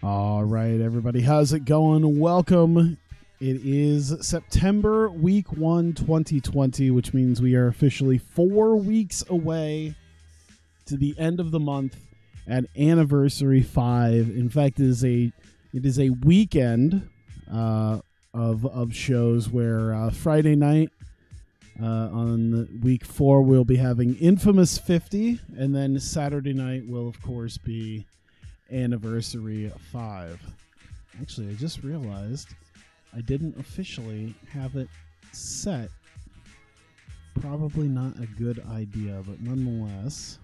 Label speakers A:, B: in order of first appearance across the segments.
A: All right, everybody, how's it going? Welcome. It is September, week 1, 2020, which means we are officially 4 weeks away to the end of the month at Anniversary 5. In fact, it is a weekend of shows where Friday night on week 4 we'll be having Infamous 50, and then Saturday night will, of course, be Anniversary 5. Actually, I just realized I didn't officially have it set. Probably not a good idea, but nonetheless.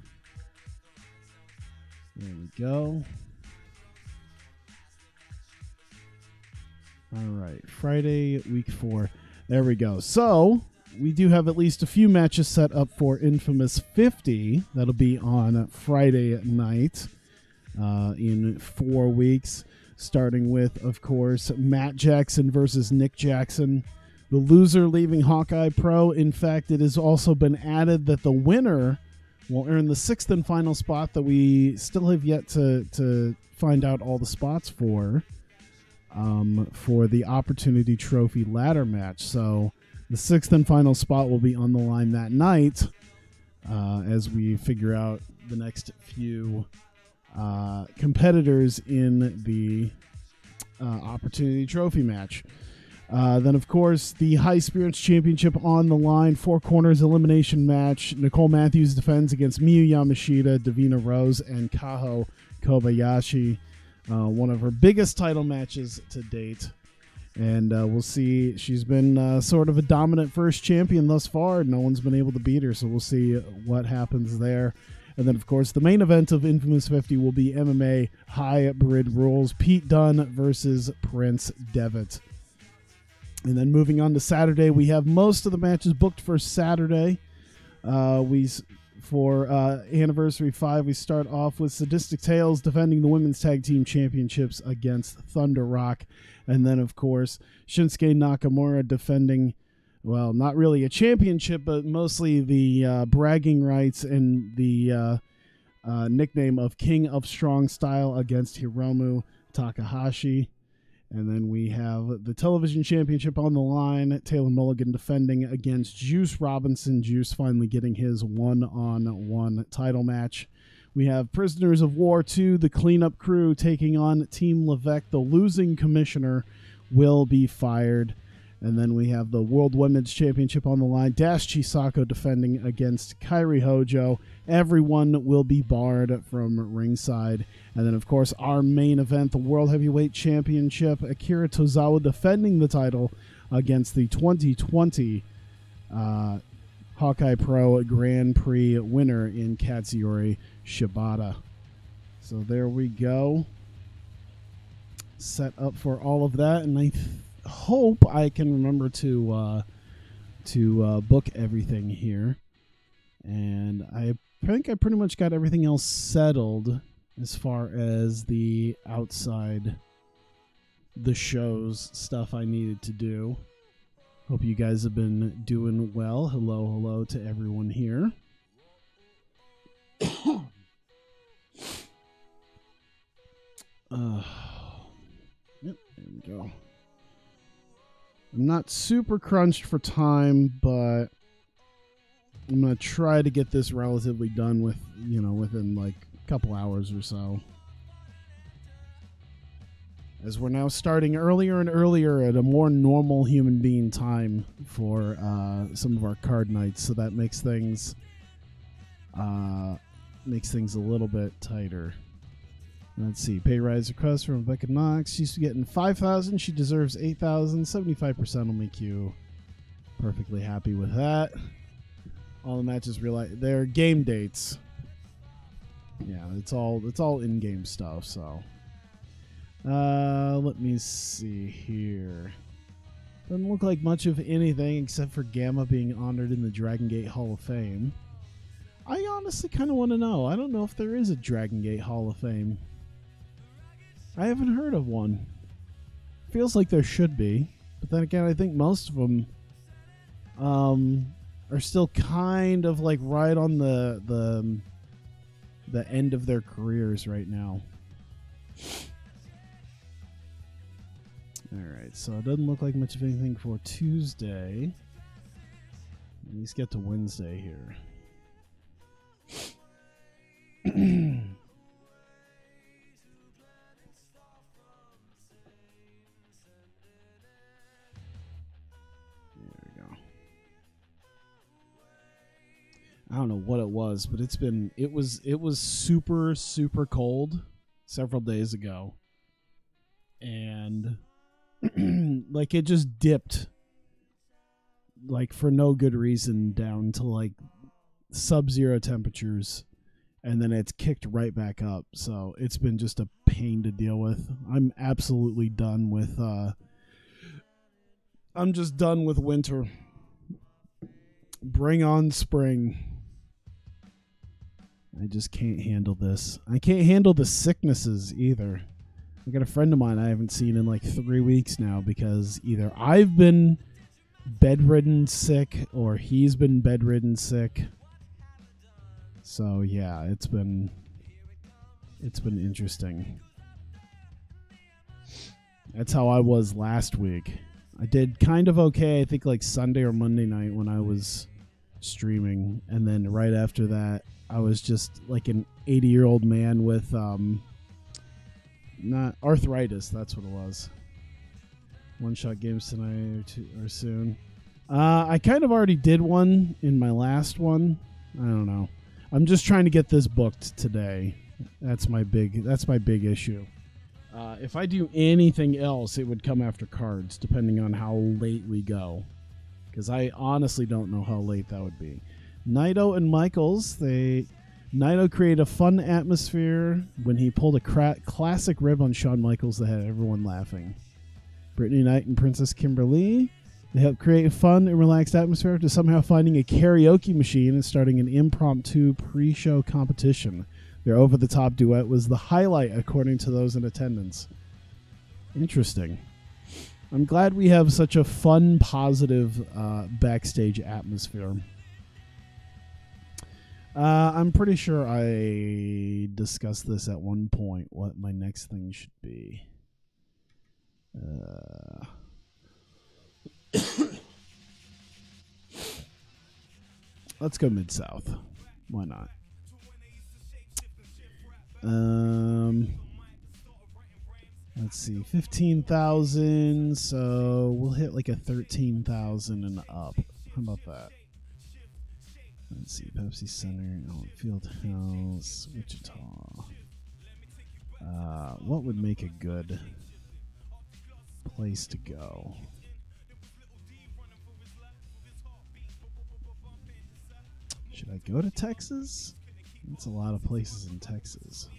A: There we go. All right, Friday, week 4. There we go. So, we do have at least a few matches set up for Infamous 50. That'll be on Friday night. In 4 weeks, starting with, of course, Matt Jackson versus Nick Jackson. The loser leaving Hawkeye Pro. In fact, it has also been added that the winner will earn the 6th and final spot that we still have yet to find out all the spots for the Opportunity Trophy ladder match. So the 6th and final spot will be on the line that night as we figure out the next few competitors in the Opportunity Trophy match. Then, of course, the High Spirits Championship on the line, 4 corners elimination match. Nicole Matthews defends against Miyu Yamashita, Davina Rose, and Kaho Kobayashi. One of her biggest title matches to date. And we'll see. She's been sort of a dominant first champion thus far. No one's been able to beat her, so we'll see what happens there. And then, of course, the main event of Infamous 50 will be MMA Hybrid Rules. Pete Dunne versus Prince Devitt. And then moving on to Saturday, we have most of the matches booked for Saturday. For Anniversary 5, we start off with Sadistic Tales defending the Women's Tag Team Championships against Thunder Rock. And then, of course, Shinsuke Nakamura defending, well, not really a championship, but mostly the bragging rights and the nickname of King of Strong Style against Hiromu Takahashi. And then we have the Television Championship on the line. Taylor Mulligan defending against Juice Robinson. Juice finally getting his one-on-one title match. We have Prisoners of War 2, the Cleanup Crew, taking on Team Levesque. The losing commissioner will be fired. And then we have the World Women's Championship on the line. Dash Chisako defending against Kairi Hojo. Everyone will be barred from ringside. And then, of course, our main event, the World Heavyweight Championship. Akira Tozawa defending the title against the 2020 Hawkeye Pro Grand Prix winner in Katsuyori Shibata. So there we go. Set up for all of that. And I hope I can remember to book everything here, and I think I pretty much got everything else settled as far as the outside the shows stuff I needed to do. Hope you guys have been doing well. Hello to everyone here. Yep, there we go. I'm not super crunched for time, but I'm going to try to get this relatively done within like a couple hours or so. As we're now starting earlier and earlier at a more normal human being time for some of our card nights, so that makes things a little bit tighter. Let's see. Pay rise request from Rebecca Knox. She's getting 5,000. She deserves 8,000. 75% will make you perfectly happy with that. All the matches they're game dates. Yeah, it's all in-game stuff. So, let me see here. Doesn't look like much of anything except for Gamma being honored in the Dragon Gate Hall of Fame. I honestly kind of want to know. I don't know if there is a Dragon Gate Hall of Fame. I haven't heard of one. Feels like there should be, but then again, I think most of them are still kind of like right on the end of their careers right now. Alright, so it doesn't look like much of anything for Tuesday. At least get to Wednesday here. There we go. I don't know what it was, but it was super, super cold several days ago. And like it just dipped like for no good reason down to like sub-zero temperatures, and then it's kicked right back up. So it's been just a pain to deal with. I'm absolutely done with I'm just done with winter. Bring on spring. I just can't handle this. I can't handle the sicknesses either. I got a friend of mine I haven't seen in like 3 weeks now because either I've been bedridden sick or he's been bedridden sick. So yeah, it's been interesting. That's how I was last week. I did kind of okay, I think like Sunday or Monday night when I was streaming, and then right after that I was just like an 80-year-old man with not arthritis. That's what it was. One-shot games tonight or soon. I kind of already did one in my last one. I don't know. I'm just trying to get this booked today. That's my big issue. If I do anything else, it would come after cards, depending on how late we go. Because I honestly don't know how late that would be. Naito and Michaels, Naito created a fun atmosphere when he pulled a classic rib on Shawn Michaels that had everyone laughing. Brittany Knight and Princess Kimberly, they helped create a fun and relaxed atmosphere after somehow finding a karaoke machine and starting an impromptu pre-show competition. Their over-the-top duet was the highlight, according to those in attendance. Interesting. I'm glad we have such a fun, positive backstage atmosphere. I'm pretty sure I discussed this at one point, what my next thing should be. Let's go Mid-South. Why not? Let's see, 15,000, so we'll hit like a 13,000 and up. How about that? Let's see, Pepsi Center, Field House, Wichita. What would make a good place to go? Should I go to Texas? That's a lot of places in Texas.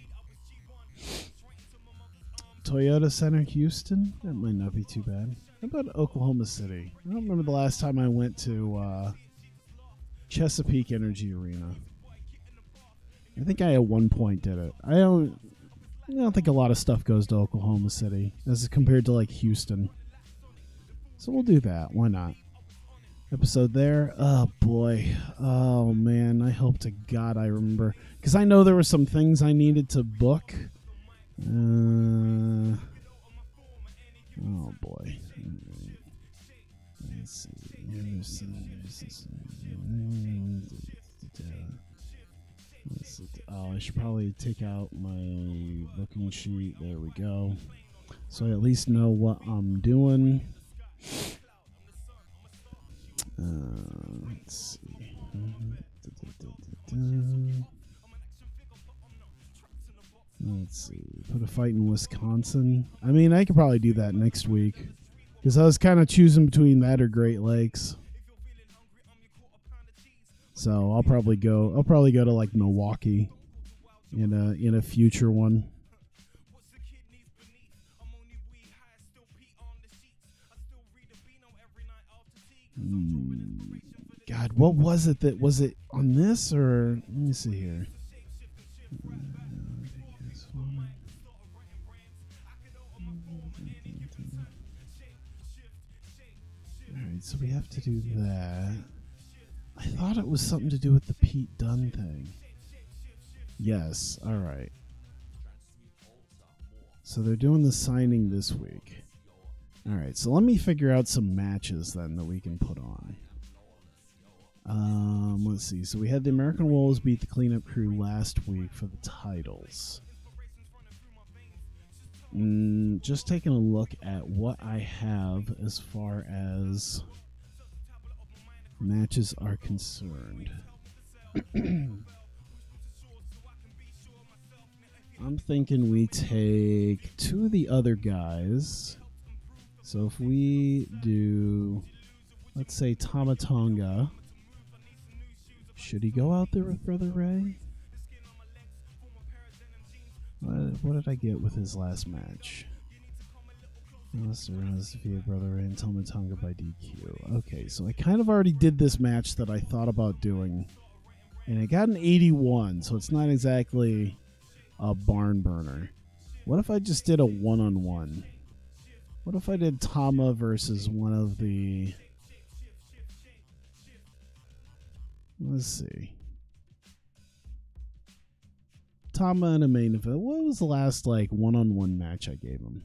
A: Toyota Center, Houston? That might not be too bad. How about Oklahoma City? I don't remember the last time I went to Chesapeake Energy Arena. I think I at one point did it. I don't think a lot of stuff goes to Oklahoma City as compared to like Houston. So we'll do that. Why not? Episode there. Oh boy. Oh man. I hope to God I remember, because I know there were some things I needed to book. Oh boy. Let's see. Oh, I should probably take out my booking sheet. There we go. So I at least know what I'm doing. Let's see. Let's see. Put a fight in Wisconsin. I mean, I could probably do that next week, because I was kind of choosing between that or Great Lakes. So I'll probably go to like Milwaukee in a future one. God, what was it was it on this, or let me see here. Alright, so we have to do that. I thought it was something to do with the Pete Dunne thing. Yes, alright. So they're doing the signing this week. All right, so let me figure out some matches then that we can put on. Let's see. So we had the American Wolves beat the Cleanup Crew last week for the titles. Just taking a look at what I have as far as matches are concerned. I'm thinking we take two of the other guys. So if we do, let's say Tama Tonga. Should he go out there with Brother Ray? What did I get with his last match? Runs defeated Brother Ray and Tama Tonga by DQ. Okay, so I kind of already did this match that I thought about doing. And I got an 81, so it's not exactly a barn burner. What if I just did a one-on-one? What if I did Tama versus one of the... Let's see. Tama in a main event. What was the last one-on-one match I gave him?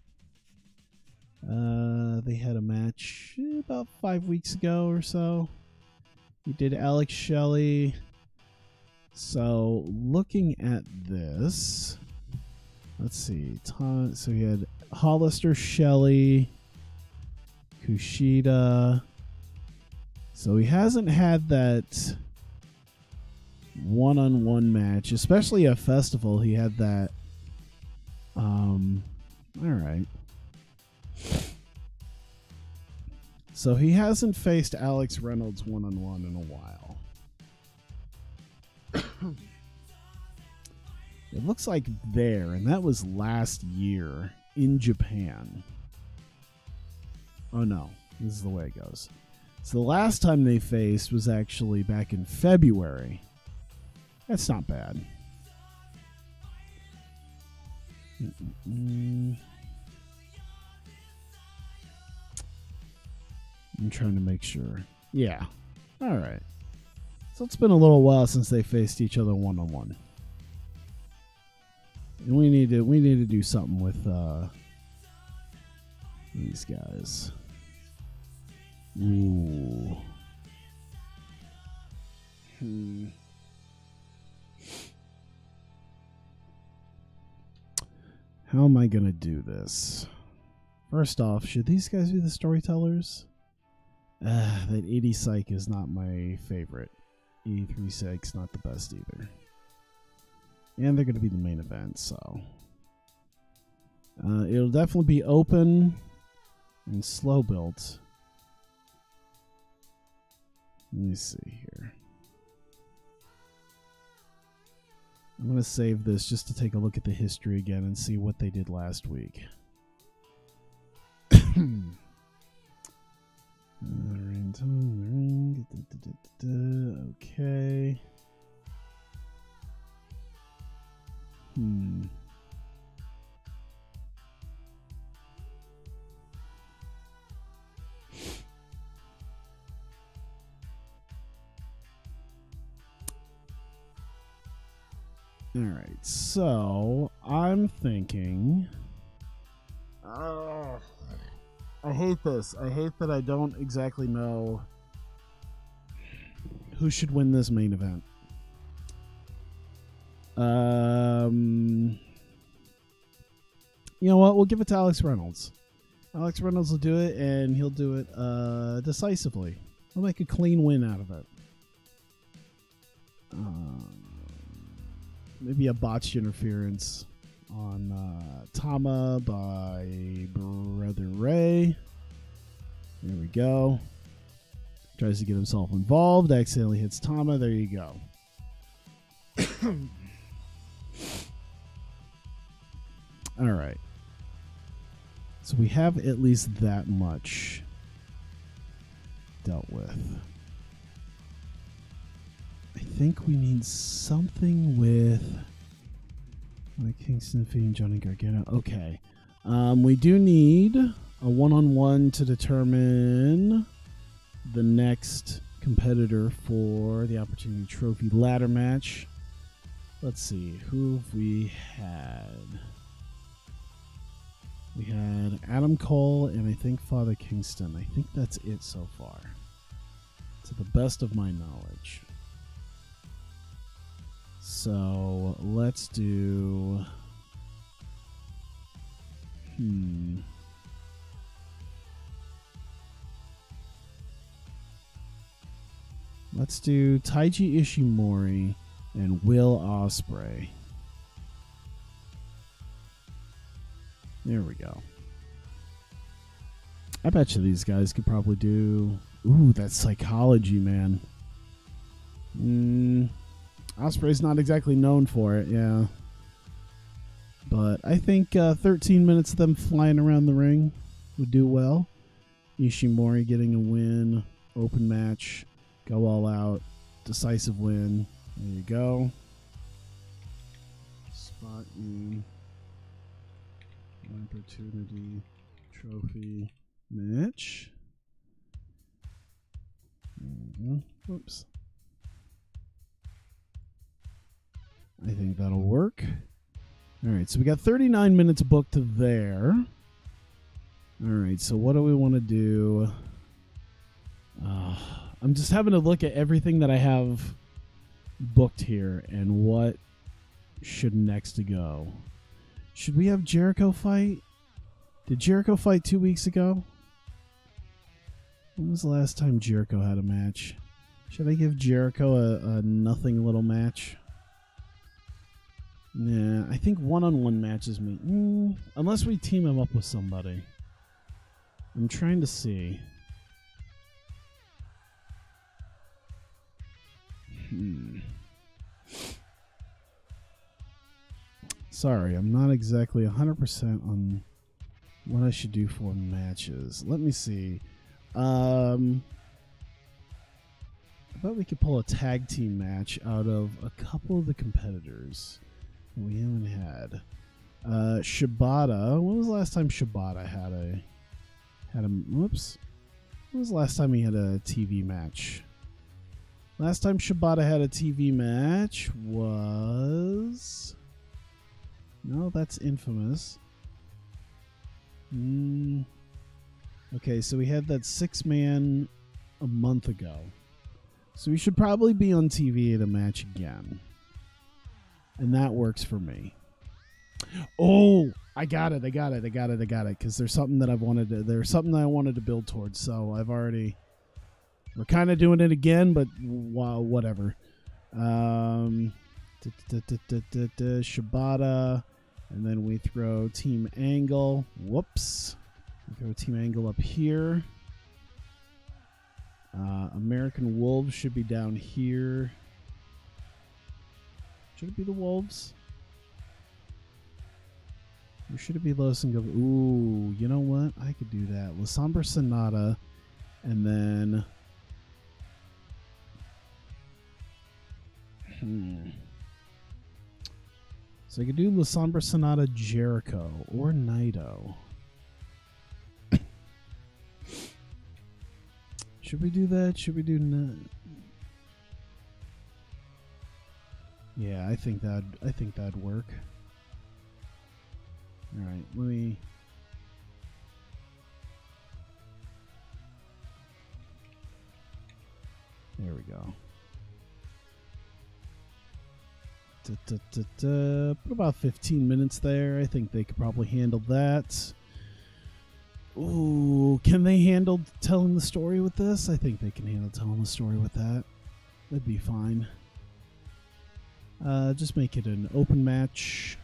A: They had a match about 5 weeks ago or so. We did Alex Shelley. So looking at this, let's see. So we had Hollister, Shelley, Kushida. So he hasn't had that one-on-one match, especially at Festival. He had that. All right. So he hasn't faced Alex Reynolds one-on-one in a while. It looks like there, and that was last year in Japan. Oh no, this is the way it goes. So the last time they faced was actually back in February. That's not bad. I'm trying to make sure. Yeah. All right. So it's been a little while since they faced each other one-on-one. And we need to do something with these guys. Ooh. How am I gonna do this? First off, should these guys be the storytellers? That 80 Psych is not my favorite. 83 Psych's not the best either. And they're going to be the main event, so. It'll definitely be open and slow built. Let me see here. I'm going to save this just to take a look at the history again and see what they did last week. Okay. All right, so I'm thinking. I hate this. I hate that I don't exactly know who should win this main event. You know what? We'll give it to Alex Reynolds. Alex Reynolds will do it, and he'll do it decisively. He'll make a clean win out of it. Maybe a botched interference on Tama by Brother Ray. There we go. Tries to get himself involved. Accidentally hits Tama. There you go. All right. So we have at least that much dealt with. I think we need something with like Kingston feeding Johnny Gargano. Okay. We do need a one-on-one to determine the next competitor for the Opportunity Trophy ladder match. Let's see. Who have we had? We had Adam Adam Cole, and I think Father Kingston. I think that's it so far, to the best of my knowledge. So let's do... Let's do Taiji Ishimori and Will Ospreay. There we go. I bet you these guys could probably do... Ooh, that's Psychology, man. Ospreay's not exactly known for it, yeah. But I think 13 minutes of them flying around the ring would do well. Ishimori getting a win, open match, go all out, decisive win. There you go. Spot in opportunity trophy match. Whoops. I think that'll work. All right, so we got 39 minutes booked there. All right, so what do we want to do? I'm just having to look at everything that I have booked here and what should next to go. Should we have Jericho fight? Did Jericho fight 2 weeks ago? When was the last time Jericho had a match? Should I give Jericho a nothing little match? Nah, I think one-on-one matches me. Unless we team him up with somebody. I'm trying to see. Sorry, I'm not exactly 100% on what I should do for matches. Let me see. I bet we could pull a tag team match out of a couple of the competitors we haven't had. Shibata. When was the last time Shibata had a whoops? When was the last time he had a TV match? Last time Shibata had a TV match was... No, that's Infamous. Okay, so we had that 6-man a month ago. So we should probably be on TV at a match again. And that works for me. Oh, I got it. Because there's something that I wanted to build towards. So I've already... We're kind of doing it again, but whatever. Shibata. And then we throw Team Angle. Whoops. We throw Team Angle up here. American Wolves should be down here. Should it be the Wolves? Or should it be Los Angeles? Ooh, you know what? I could do that. La Sombra Sonata. And then... So I could do La Sombra Sonata Jericho or Naito. Should we do that? Should we do... Yeah, I think that'd work. All right, let me... There we go. Put about 15 minutes there. I think they could probably handle that. Ooh, can they handle telling the story with this? I think they can handle telling the story with that. That'd be fine. Just make it an open match.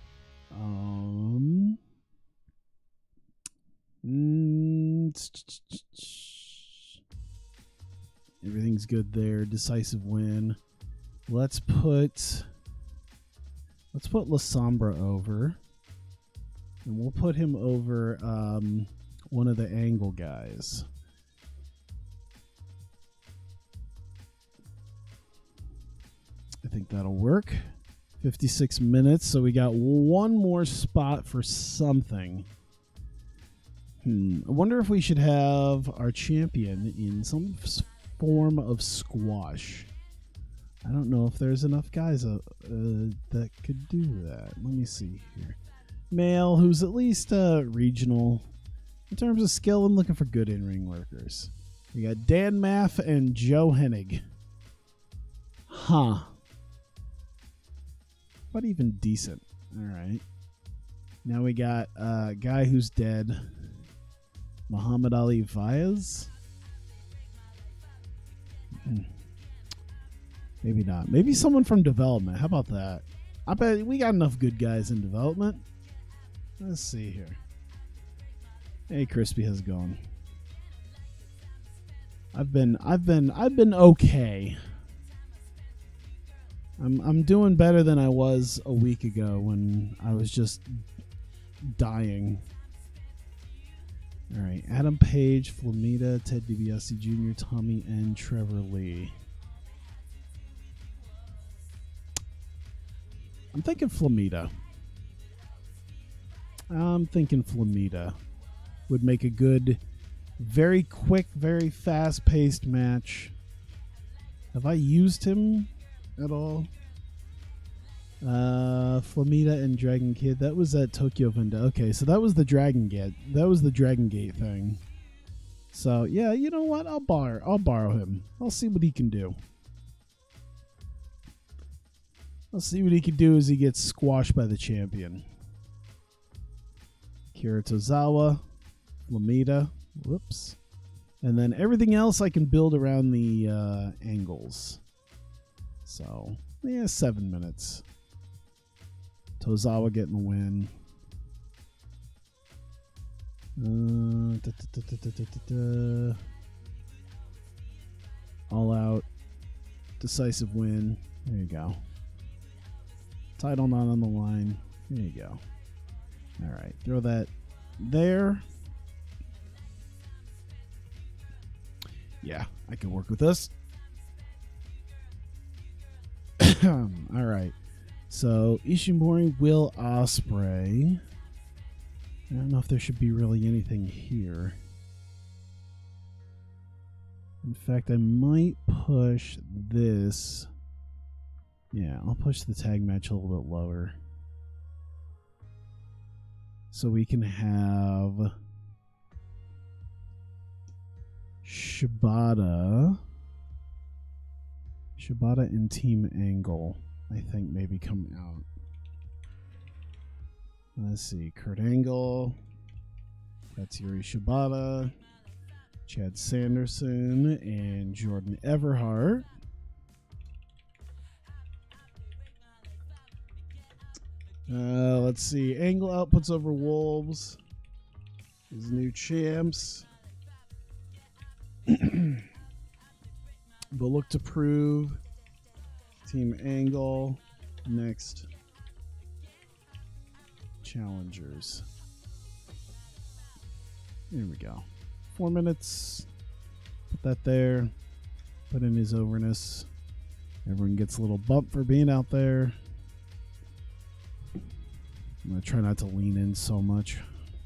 A: Everything's good there. Decisive win. Let's put La Sombra over. And we'll put him over one of the Angle guys. I think that'll work. 56 minutes, so we got one more spot for something. I wonder if we should have our champion in some form of squash. I don't know if there's enough guys that could do that. Let me see here. Male who's at least regional In terms of skill, I'm looking for good in-ring workers. We got Dan Maff and Joe Hennig. Huh. But even decent. All right. Now we got a guy who's dead. Muhammad Ali Fayez. Maybe not. Maybe someone from development. How about that? I bet we got enough good guys in development. Let's see here. Hey, Crispy, how's it going? I've been okay. I'm doing better than I was a week ago when I was just dying. All right, Adam Page, Flamita, Ted DiBiase Jr., Tommy, and Trevor Lee. I'm thinking Flamita. Would make a good, very quick, very fast-paced match. Have I used him at all? Flamita and Dragon Kid. That was at Tokyo Venda. Okay, so that was the Dragon Gate. That was the Dragon Gate thing. So yeah, you know what? I'll borrow him. I'll see what he can do. I'll see what he can do as he gets squashed by the champion. Kira Tozawa, Flamita. Whoops. And then everything else I can build around the angles. So yeah, 7 minutes. Tozawa getting the win. All out. Decisive win. There you go. Title not on the line. There you go. All right. Throw that there. Yeah, I can work with this. All right. So Ishimori, Will Ospreay. I don't know if there should be really anything here. In fact, I might push this. Yeah, I'll push the tag match a little bit lower. So we can have Shibata and Team Angle, I think, maybe come out. Let's see. Kurt Angle, Katsuyori Shibata, Chad Sanderson, and Jordan Everhart. Let's see. Angle outputs over Wolves. His new champs. But look to prove. Team Angle. Next. Challengers. There we go. 4 minutes. Put that there. Put in his overness. Everyone gets a little bump for being out there. I'm going to try not to lean in so much.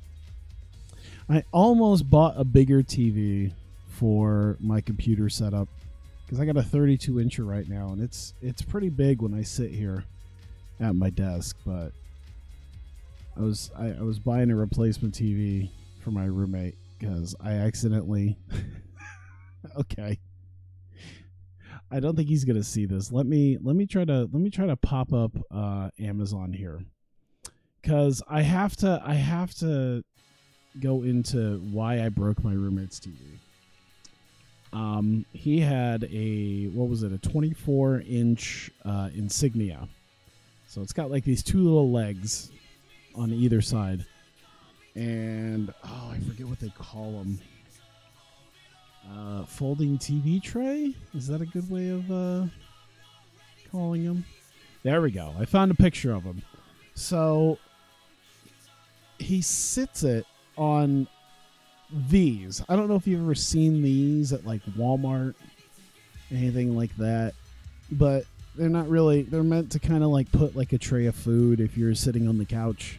A: I almost bought a bigger TV for my computer setup because I got a 32-incher right now, and it's pretty big when I sit here at my desk. But I was buying a replacement TV for my roommate because I accidentally. Okay. I don't think he's gonna see this. Let me try to pop up Amazon here. Because I have to go into why I broke my roommate's TV. He had a 24-inch Insignia. So it's got like these two little legs on either side. And, I forget what they call them. Folding TV tray? Is that a good way of calling them? There we go. I found a picture of him. So he sits it on these. I don't know if you've ever seen these at like Walmart, anything like that, but they're not really, they're meant to kind of like put like a tray of food if you're sitting on the couch,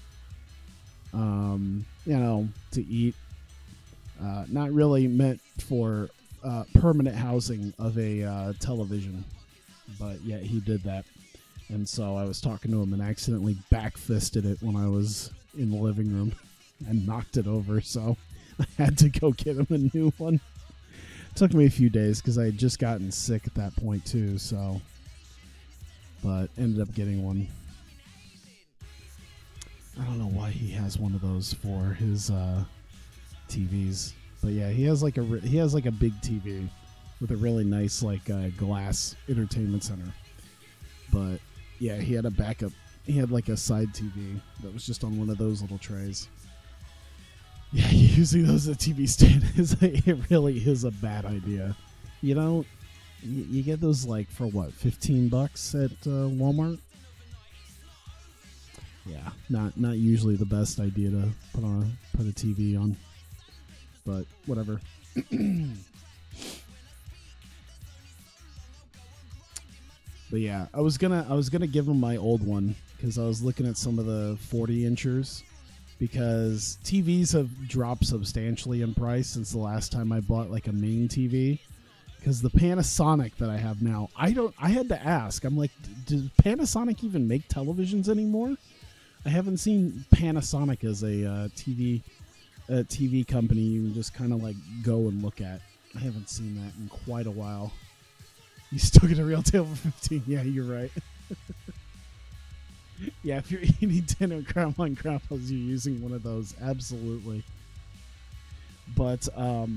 A: to eat. Not really meant for permanent housing of a television, but yeah, he did that. And so I was talking to him and accidentally backfisted it when I was in the living room. and knocked it over, so I had to go get him a new one. Took me a few days because I had just gotten sick at that point too, so, but ended up getting one. I don't know why he has one of those for his TVs, but yeah, he has like a big TV with a really nice like glass entertainment center. But yeah, he had a backup. He had like a side TV that was just on one of those little trays. Yeah, using those as a TV stand it really is a bad idea. You get those like for what, $15 at Walmart? Yeah, not usually the best idea to put a TV on, but whatever. But yeah, I was gonna give him my old one because I was looking at some of the 40-inchers. Because TVs have dropped substantially in price since the last time I bought like a main TV. Because the Panasonic that I have now, I had to ask. I'm like, does Panasonic even make televisions anymore? I haven't seen Panasonic as a TV company you can just kind of like go and look at. I haven't seen that in quite a while. You still get a real table for 15? Yeah, you're right. Yeah, if you're eating dinner at Grandma and Grandpa's, you're using one of those. Absolutely. But,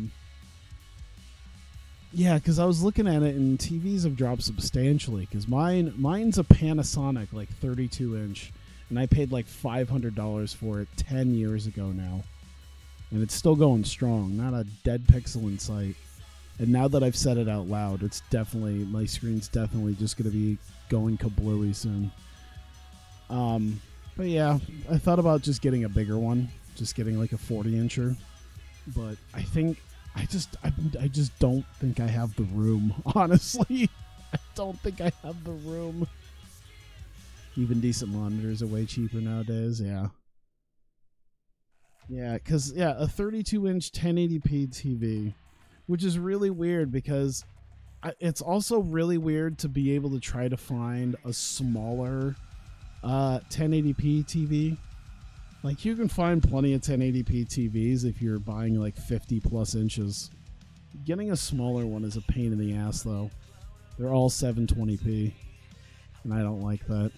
A: yeah, because I was looking at it, and TVs have dropped substantially. Because mine's a Panasonic, like 32-inch, and I paid like $500 for it 10 years ago now. And it's still going strong. Not a dead pixel in sight. And now that I've said it out loud, it's definitely, my screen's definitely just going to be going kablooey soon. But yeah, I thought about just getting a bigger one, just getting like a 40-incher, but I just don't think I have the room, honestly. I don't think I have the room. Even decent monitors are way cheaper nowadays, yeah. Yeah, because, yeah, a 32-inch 1080p TV, which is really weird because it's also really weird to be able to try to find a smaller 1080p TV. Like, you can find plenty of 1080p TVs if you're buying like 50 plus inches. Getting a smaller one is a pain in the ass though. They're all 720p and I don't like that.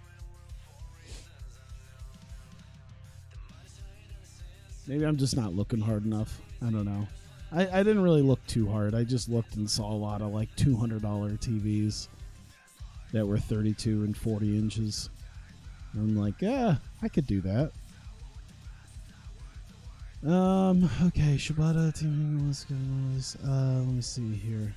A: Maybe I'm just not looking hard enough. I don't know. I didn't really look too hard. I just looked and saw a lot of like $200 TVs that were 32 and 40 inches. I'm like, I could do that. Okay, Shibata team, let's go. Let me see here.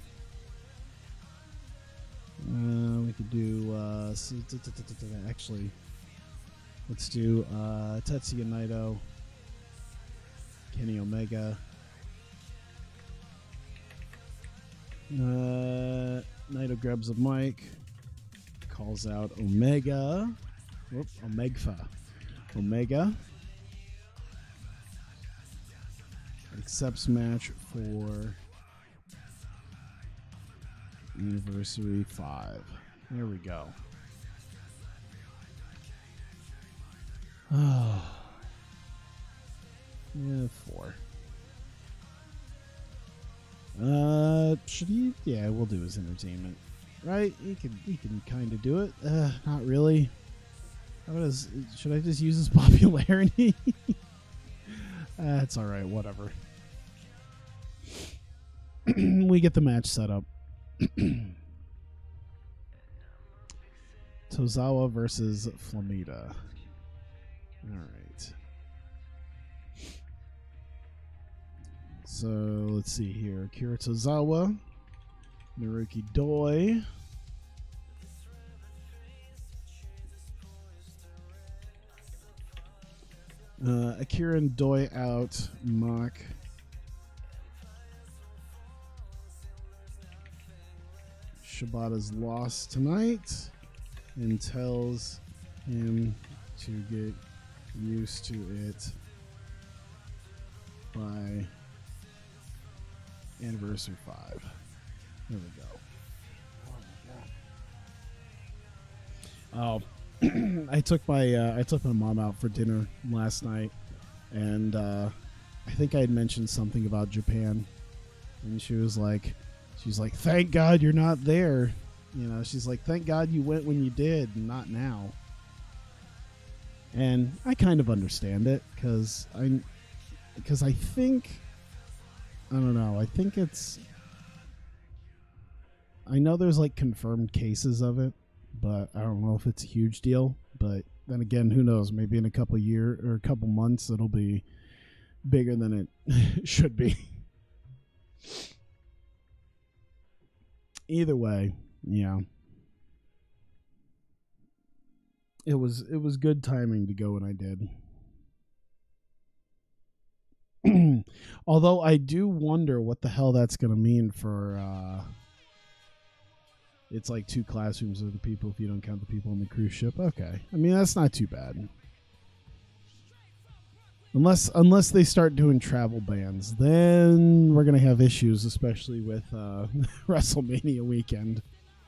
A: We could do, actually, let's do, Tetsuya Naito, Kenny Omega, Naito grabs a mic, calls out Omega. Whoop, Omega accepts match for Anniversary 5. There we go. Oh, yeah, 4. Should he? Yeah, we'll do his entertainment, right? He can kind of do it. Not really. Should I just use his popularity? That's all right. Whatever. We get the match set up. Tozawa versus Flamita. All right. So let's see here. Akira Tozawa, Naruki Doi. Akira and Doi out. Mock. Shibata's lost tonight and tells him to get used to it by Anniversary 5. There we go. Oh, I took my mom out for dinner last night, And I think I had mentioned something about Japan, and she was like, thank God you're not there. You know, she's like, thank God you went when you did, not now. And I kind of understand it, because I think, I don't know, I think it's, I know there's like confirmed cases of it, but I don't know if it's a huge deal. But then again, who knows? Maybe in a couple years or a couple months, it'll be bigger than it should be. Either way, yeah. It was good timing to go when I did. Although I do wonder what the hell that's going to mean for it's like 2 classrooms of the people if you don't count the people on the cruise ship. Okay. I mean, that's not too bad. Unless they start doing travel bans, then we're going to have issues, especially with WrestleMania weekend.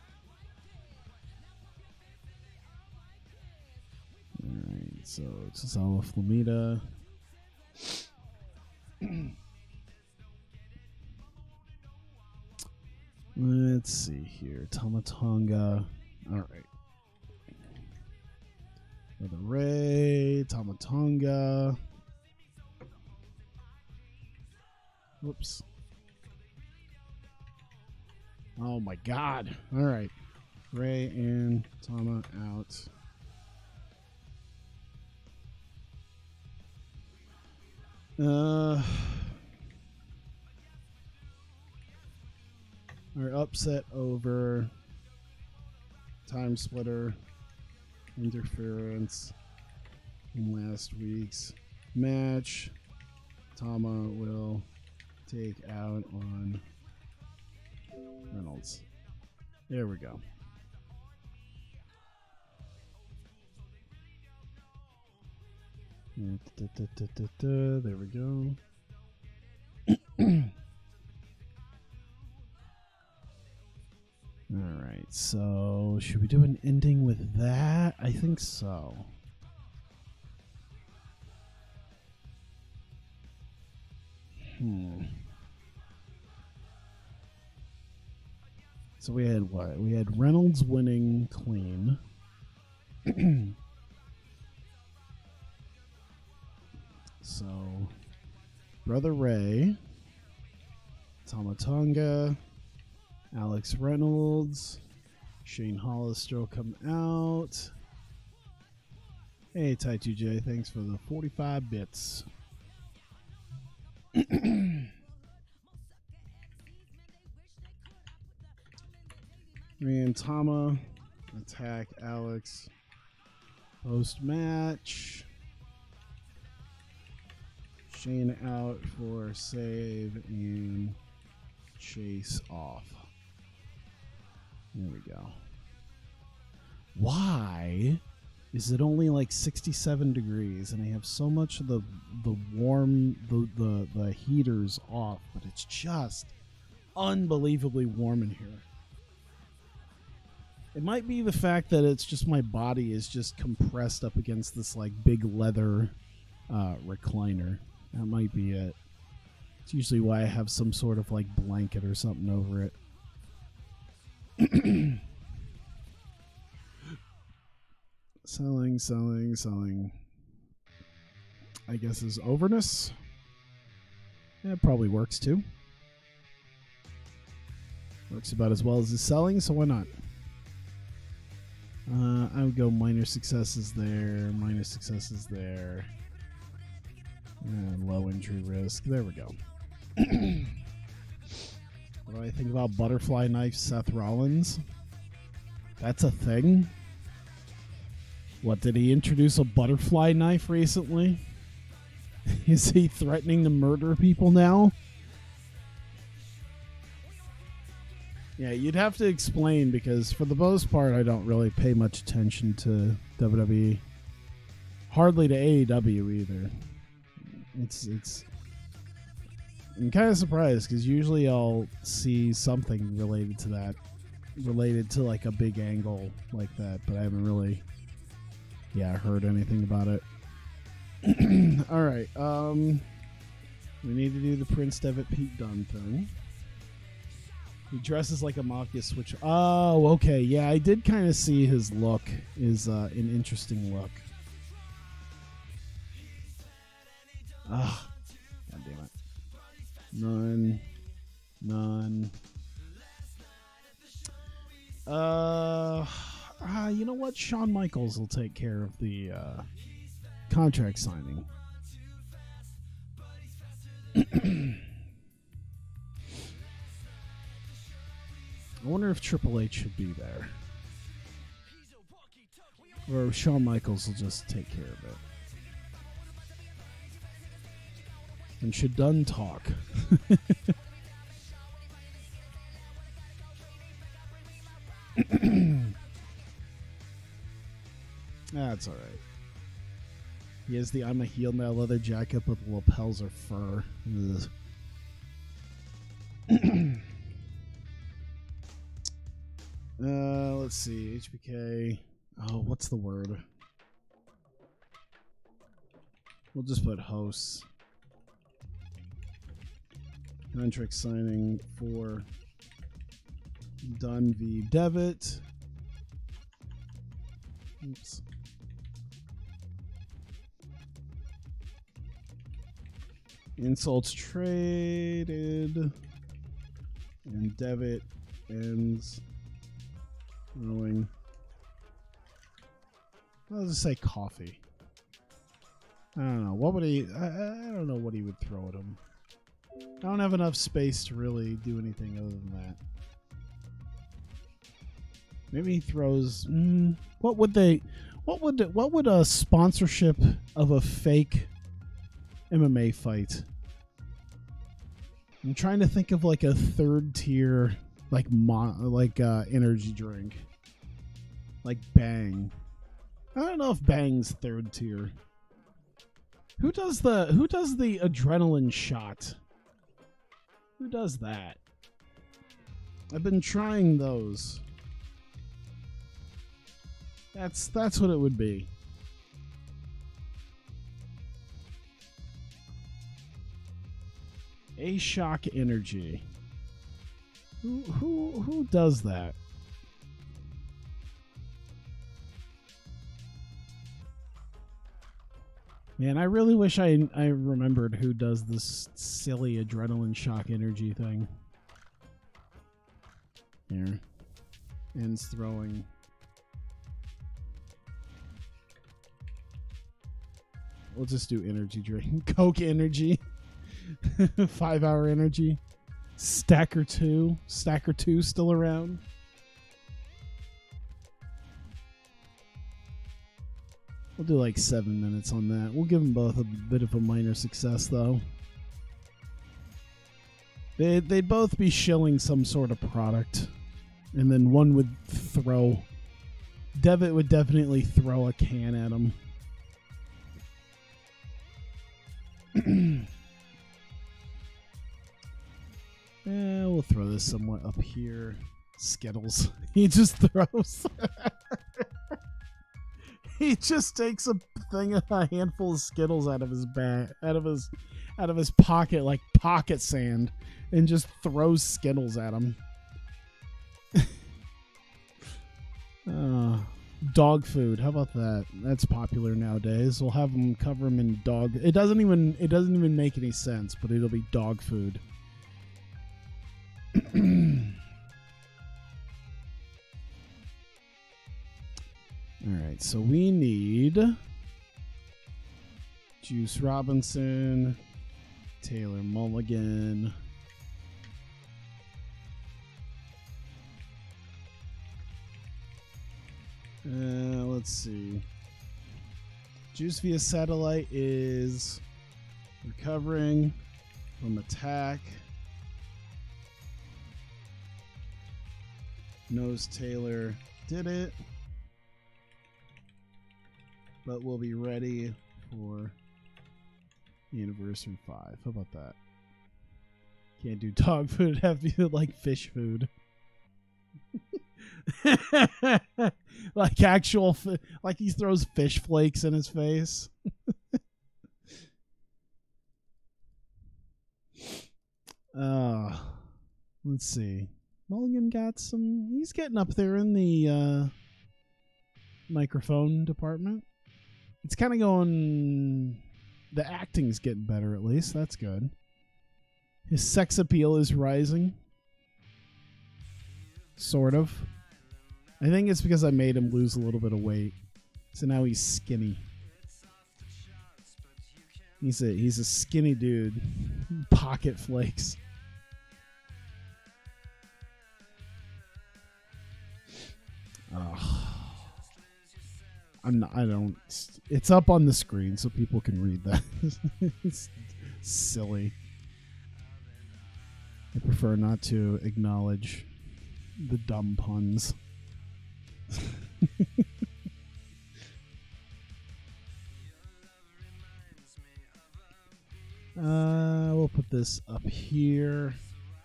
A: All right, so Cesaro Flamita. Let's see here. Tamatonga. All right. Brother Ray. Tamatonga. Whoops. Oh my God. All right. Ray and Tama out. Our upset over time splitter interference in last week's match. Tama will take out on Reynolds. There we go. There we go. All right, so should we do an ending with that? I think so. So we had what? We had Reynolds winning clean. So, Brother Ray, Tamatonga, Alex Reynolds, Shane Hollister will come out. Hey, Tai2J, thanks for the 45 bits. And Tama attack Alex post-match. Shane out for save and chase off. There we go. Why is it only like 67 degrees and I have so much of the warm the heaters off, but it's just unbelievably warm in here. It might be the fact that it's just my body is just compressed up against this like big leather recliner. That might be it. It's usually why I have some sort of like blanket or something over it. Selling. I guess is overness. Yeah, it probably works too. Works about as well as the selling, so why not? I would go minor successes there, and low injury risk. There we go. What do I think about butterfly knife Seth Rollins? That's a thing? What, did he introduce a butterfly knife recently? Is he threatening to murder people now? Yeah, you'd have to explain, because for the most part, I don't really pay much attention to WWE. Hardly to AEW either. It's I'm kind of surprised, because usually I'll see something related to that, related to like a big angle like that, but I haven't really heard anything about it. All right. We need to do the Prince Devitt Pete Dunne thing. He dresses like a Mafia switch. Oh, okay. Yeah, I did kind of see his look is an interesting look. Ah, God damn it. None. You know what? Shawn Michaels will take care of the contract signing. I wonder if Triple H should be there. Or Shawn Michaels will just take care of it. And should Dunn talk? That's alright. He has the I'm a heel now leather jacket, but the lapels are fur. Let's see. HBK. Oh, what's the word? We'll just put hosts. Contract signing for Dunn v. Devitt. Oops. Insults traded. And Devitt ends throwing. I'll just say coffee. I don't know. What would he... I don't know what he would throw at him. I don't have enough space to really do anything other than that. Maybe he throws... what would a sponsorship of a fake MMA fight? I'm trying to think of like a third tier energy drink. Like Bang. I don't know if Bang's third tier. Who does the adrenaline shot? Who does that? I've been trying those. That's what it would be. A Shock Energy. Who does that? Man, I really wish I remembered who does this silly adrenaline shock energy thing. Here. Ends throwing. We'll just do energy drink. Coke Energy. 5 Hour Energy. Stacker 2. Stacker 2 still around. We'll do like 7 minutes on that. We'll give them both a bit of a minor success, though. They'd both be shilling some sort of product. And then one would throw... Devitt would definitely throw a can at him. We'll throw this somewhat up here. Skittles. He just throws... He just takes a handful of Skittles out of his bag, out of his pocket, like pocket sand, and just throws Skittles at him. Dog food. How about that? That's popular nowadays. We'll have them cover them in dog. It doesn't even make any sense, but it'll be dog food. Alright, so we need Juice Robinson, Taylor Mulligan, let's see. Juice via satellite is recovering from attack. Knows Taylor did it. But we'll be ready for Anniversary 5. How about that? Can't do dog food. It'd have to be like fish food. Like actual... like he throws fish flakes in his face. let's see. Mulligan got some. He's getting up there in the microphone department. It's kind of going. The acting's getting better, at least. That's good. His sex appeal is rising. Sort of. I think it's because I made him lose a little bit of weight. So now he's skinny. He's a skinny dude. Pocket flakes. I don't. It's up on the screen so people can read that. It's silly. I prefer not to acknowledge the dumb puns. We'll put this up here.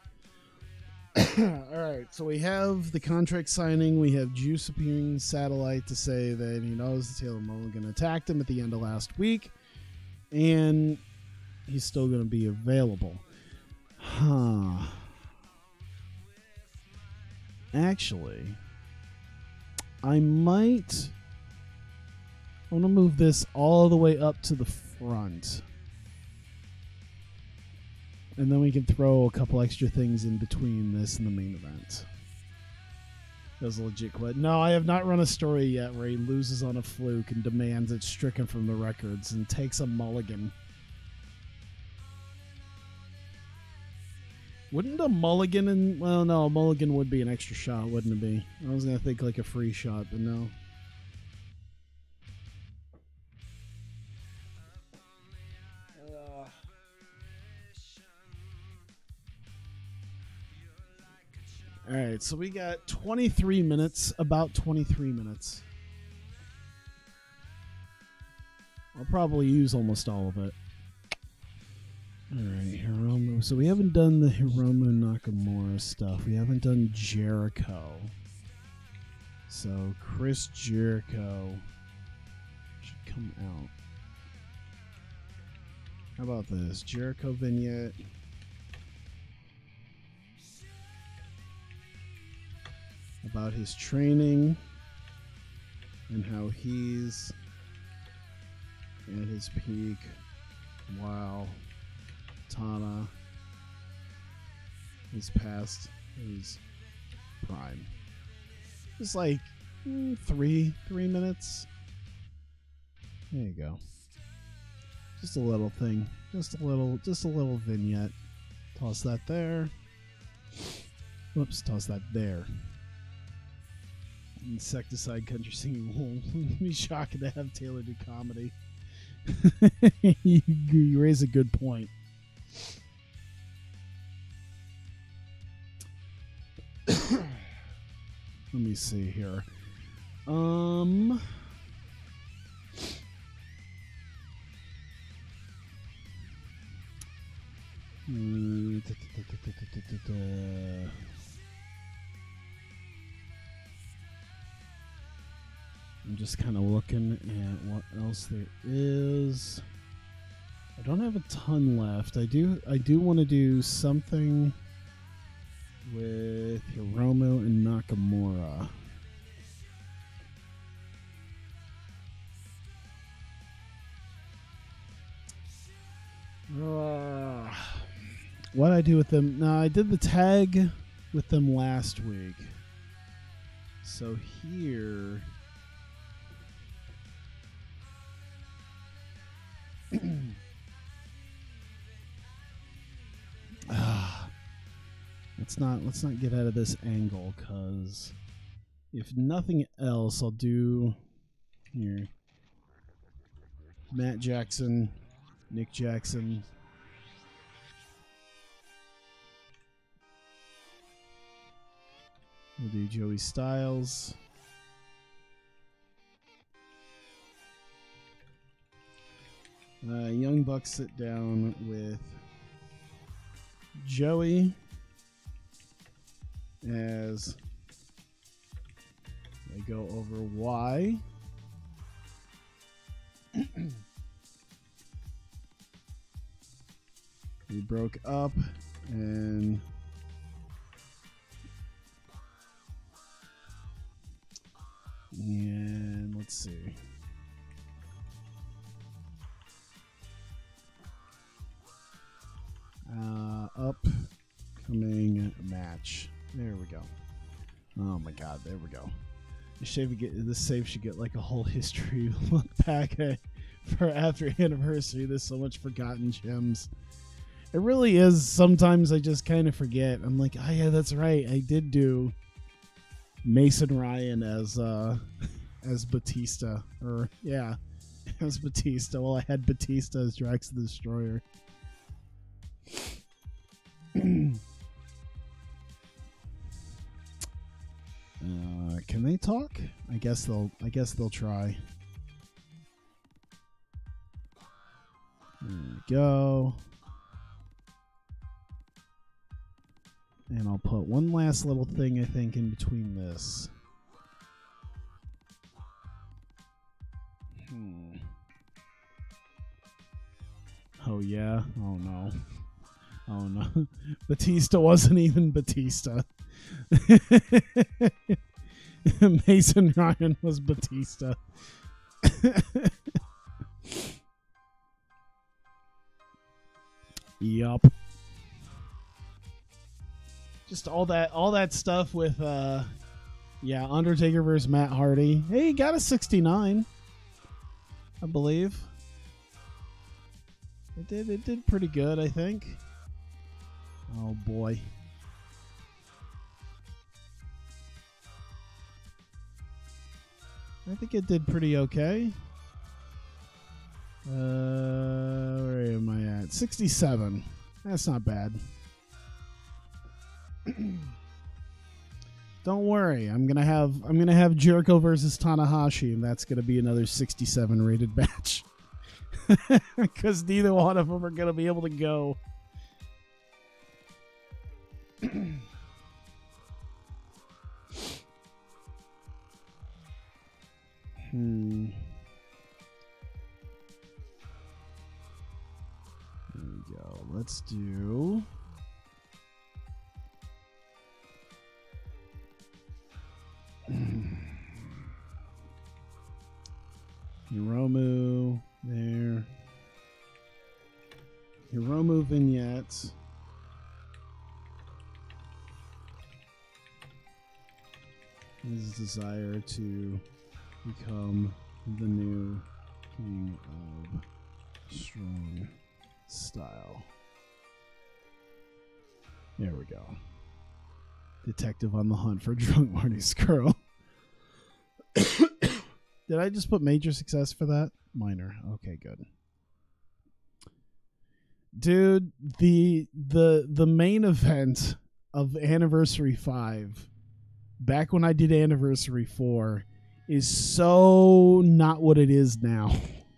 A: Alright, so we have the contract signing. We have Juice appearing in Satellite to say that he knows that Taylor Mulligan attacked him at the end of last week. And he's still going to be available. Actually, I want to move this all the way up to the front. And then we can throw a couple extra things in between this and the main event. That was a legit question. No, I have not run a story yet where he loses on a fluke and demands it stricken from the records and takes a mulligan. Wouldn't a mulligan and... Well, no, a mulligan would be an extra shot, wouldn't it be? I was going to think like a free shot, but no. Alright, so we got 23 minutes, about 23 minutes. I'll probably use almost all of it. Alright, Hiromu. So we haven't done the Hiromu Nakamura stuff. We haven't done Jericho. So Chris Jericho should come out. How about this? Jericho vignette. About his training and how he's at his peak. Wow. Tana is past his prime. It's like 3 minutes. There you go. Just a little thing. Just a little vignette. Toss that there. Whoops, toss that there. Insecticide country singing won't be shocking to have Taylor do comedy. You raise a good point. Let me see here. I'm just kind of looking at what else there is. I don't have a ton left. I do want to do something with Hiromu and Nakamura. What I do with them? No, I did the tag with them last week. So here... let's not get out of this angle, because if nothing else, I'll do here Matt Jackson, Nick Jackson, we'll do Joey Styles, Young Bucks sit down with Joey as they go over why we broke up and And let's see. Upcoming match. There we go. Oh my god, there we go. This save should get like a whole history look back for after anniversary. There's so much forgotten gems. It really is. Sometimes I just kind of forget. I'm like, oh yeah, that's right. I did do Mason Ryan as Batista, or yeah, as Batista. Well, I had Batista as Drax the Destroyer. Can they talk? I guess they'll try. There we go. And I'll put one last little thing, I think, in between this. Oh, yeah? Oh, no. Oh, no. Batista wasn't even Batista. Mason Ryan was Batista. Yup. Just all that stuff with Undertaker versus Matt Hardy. Hey, he got a 69, I believe. It did pretty good, I think. Oh boy. I think it did pretty okay. Where am I at? 67. That's not bad. Don't worry, I'm gonna have Jericho versus Tanahashi, and that's gonna be another 67 rated match. Because neither one of them are gonna be able to go. There we go. Let's do. Hiromu there. Hiromu vignettes. His desire to become the new king of strong style. There we go. Detective on the hunt for drunk Marty Skrull. Did I just put major success for that? Minor. Okay, good. Dude, the main event of Anniversary 5, back when I did Anniversary 4, is so not what it is now.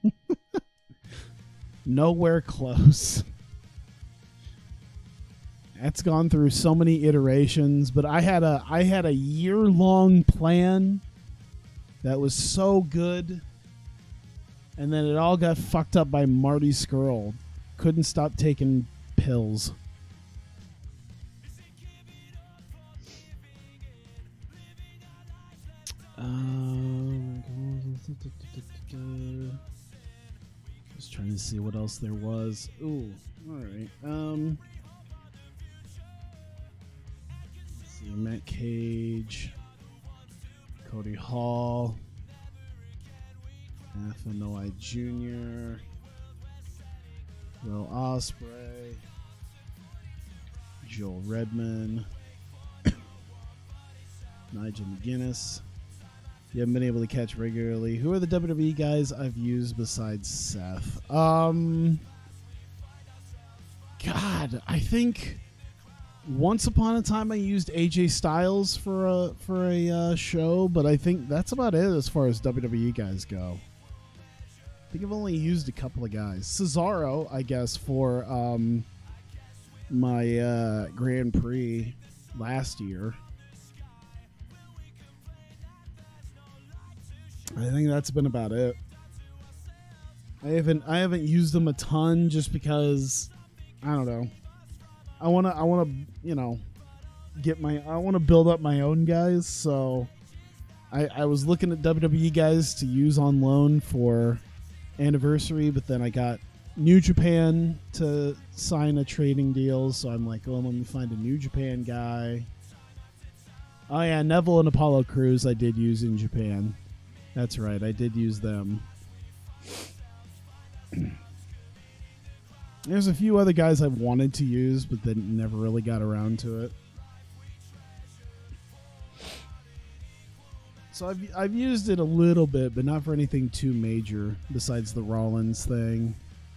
A: Nowhere close. That's gone through so many iterations, but I had a year-long plan that was so good, and then it all got fucked up by Marty Skrull. Couldn't stop taking pills. Just trying to see what else there was. Ooh, all right. Let's see, Matt Cage, Cody Hall, Afanoi Jr., Will Ospreay, Joel Redman, Nigel McGuinness. You haven't been able to catch regularly. Who are the WWE guys I've used besides Seth? God, I think once upon a time I used AJ Styles for a show, but I think that's about it as far as WWE guys go. I think I've only used a couple of guys. Cesaro, I guess, for my Grand Prix last year. I think that's been about it. I haven't used them a ton just because I don't know. I wanna you know I wanna build up my own guys, so I was looking at WWE guys to use on loan for Anniversary, but then I got New Japan to sign a trading deal, so I'm like, well, let me find a New Japan guy. Oh yeah, Neville and Apollo Crews I did use in Japan. That's right, I did use them. There's a few other guys I wanted to use, but then never really got around to it. So I've used it a little bit, but not for anything too major besides the Rollins thing.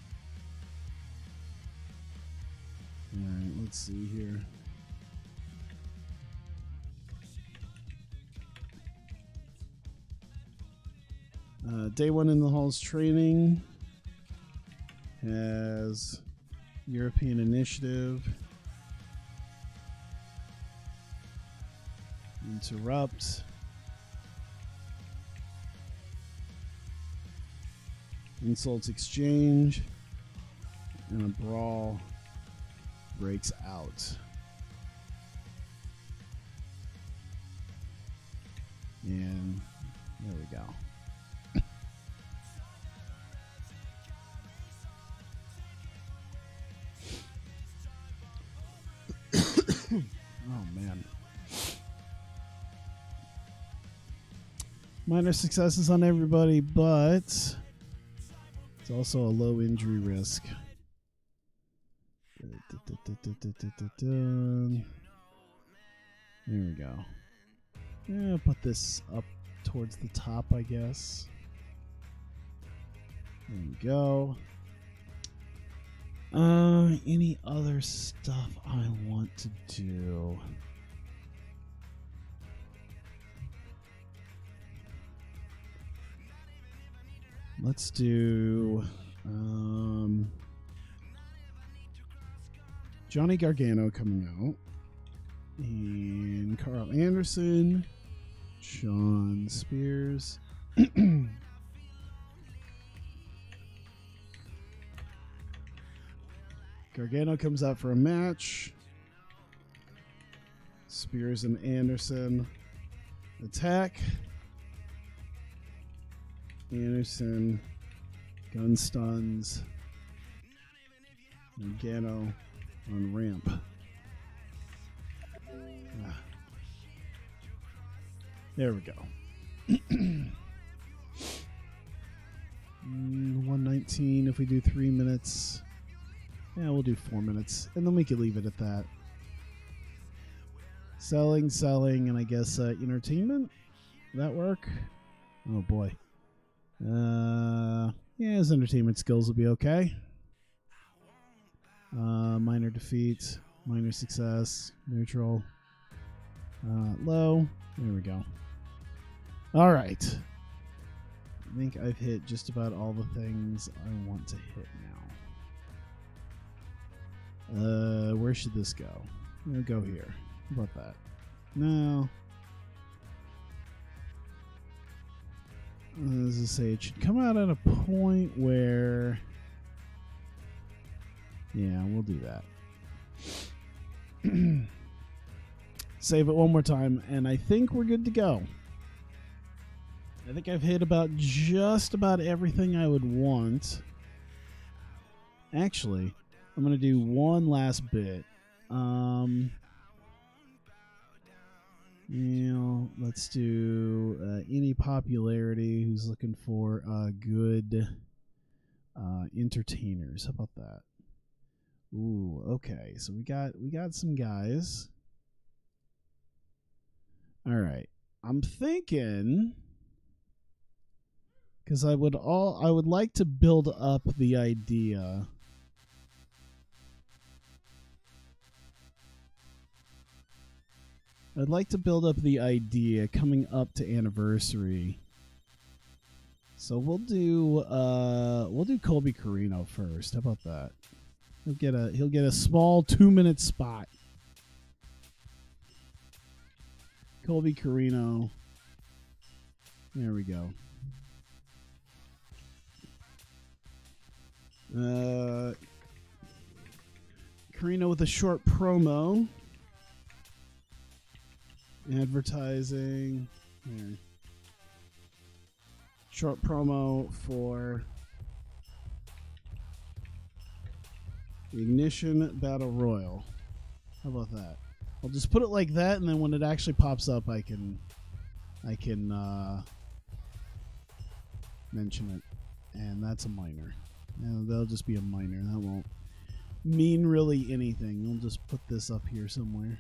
A: Alright, let's see here. Day one in the Hall's training has European Initiative, Interrupt, Insults Exchange, and a Brawl breaks out. And there we go. Oh man. Minor successes on everybody, but it's also a low injury risk. There we go. Yeah, put this up towards the top, I guess. There we go. Any other stuff I want to do? Let's do Johnny Gargano coming out, and Carl Anderson, Sean Spears. Gargano comes out for a match. Spears and Anderson attack. Anderson gun stuns Gargano on ramp. There we go. 119 if we do 3 minutes. Yeah, we'll do 4 minutes, and then we could leave it at that. Selling, and I guess entertainment? Would that work? Oh boy. Yeah, his entertainment skills will be okay. Minor defeat, minor success, neutral, low. There we go. All right. I think I've hit just about all the things I want to hit now. Where should this go? I'm gonna go here. How about that? No. As I say, it should come out at a point where... Yeah, we'll do that. Save it one more time, and I think we're good to go. I think I've hit about just about everything I would want. Actually, I'm going to do one last bit. Let's do any popularity who's looking for good entertainers. How about that? Ooh, okay. So we got some guys. All right. I'm thinking, because I would like to build up the idea. I'd like to build up the idea coming up to Anniversary. So we'll do Colby Corino first. How about that? He'll get a small 2-minute spot. Colby Corino. There we go. Corino with a short promo. Advertising. Here. Short promo for the Ignition Battle Royal. How about that? I'll just put it like that, and then when it actually pops up, I can mention it. And that's a minor. And that'll just be a minor. That won't mean really anything. We'll just put this up here somewhere.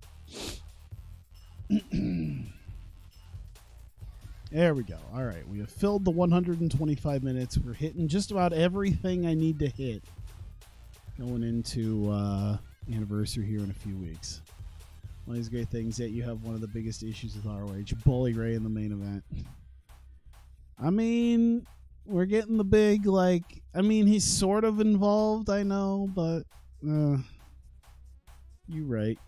A: There we go. All right, we have filled the 125 minutes. We're hitting just about everything I need to hit going into anniversary here in a few weeks. One of these great things, yet you have one of the biggest issues with ROH, Bully Ray in the main event. I mean, we're getting the big, like, I mean, he's sort of involved, I know, but you're right.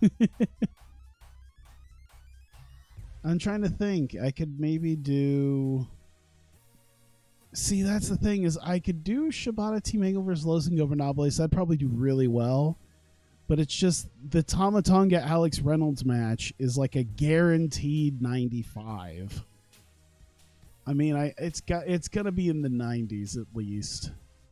A: I'm trying to think. I could maybe do... See, that's the thing, is I could do Shibata Team Angle versus Los Ingobernables. That'd probably do really well. But it's just the Tama Tonga Alex Reynolds match is like a guaranteed 95. I mean, it's gonna be in the 90s at least.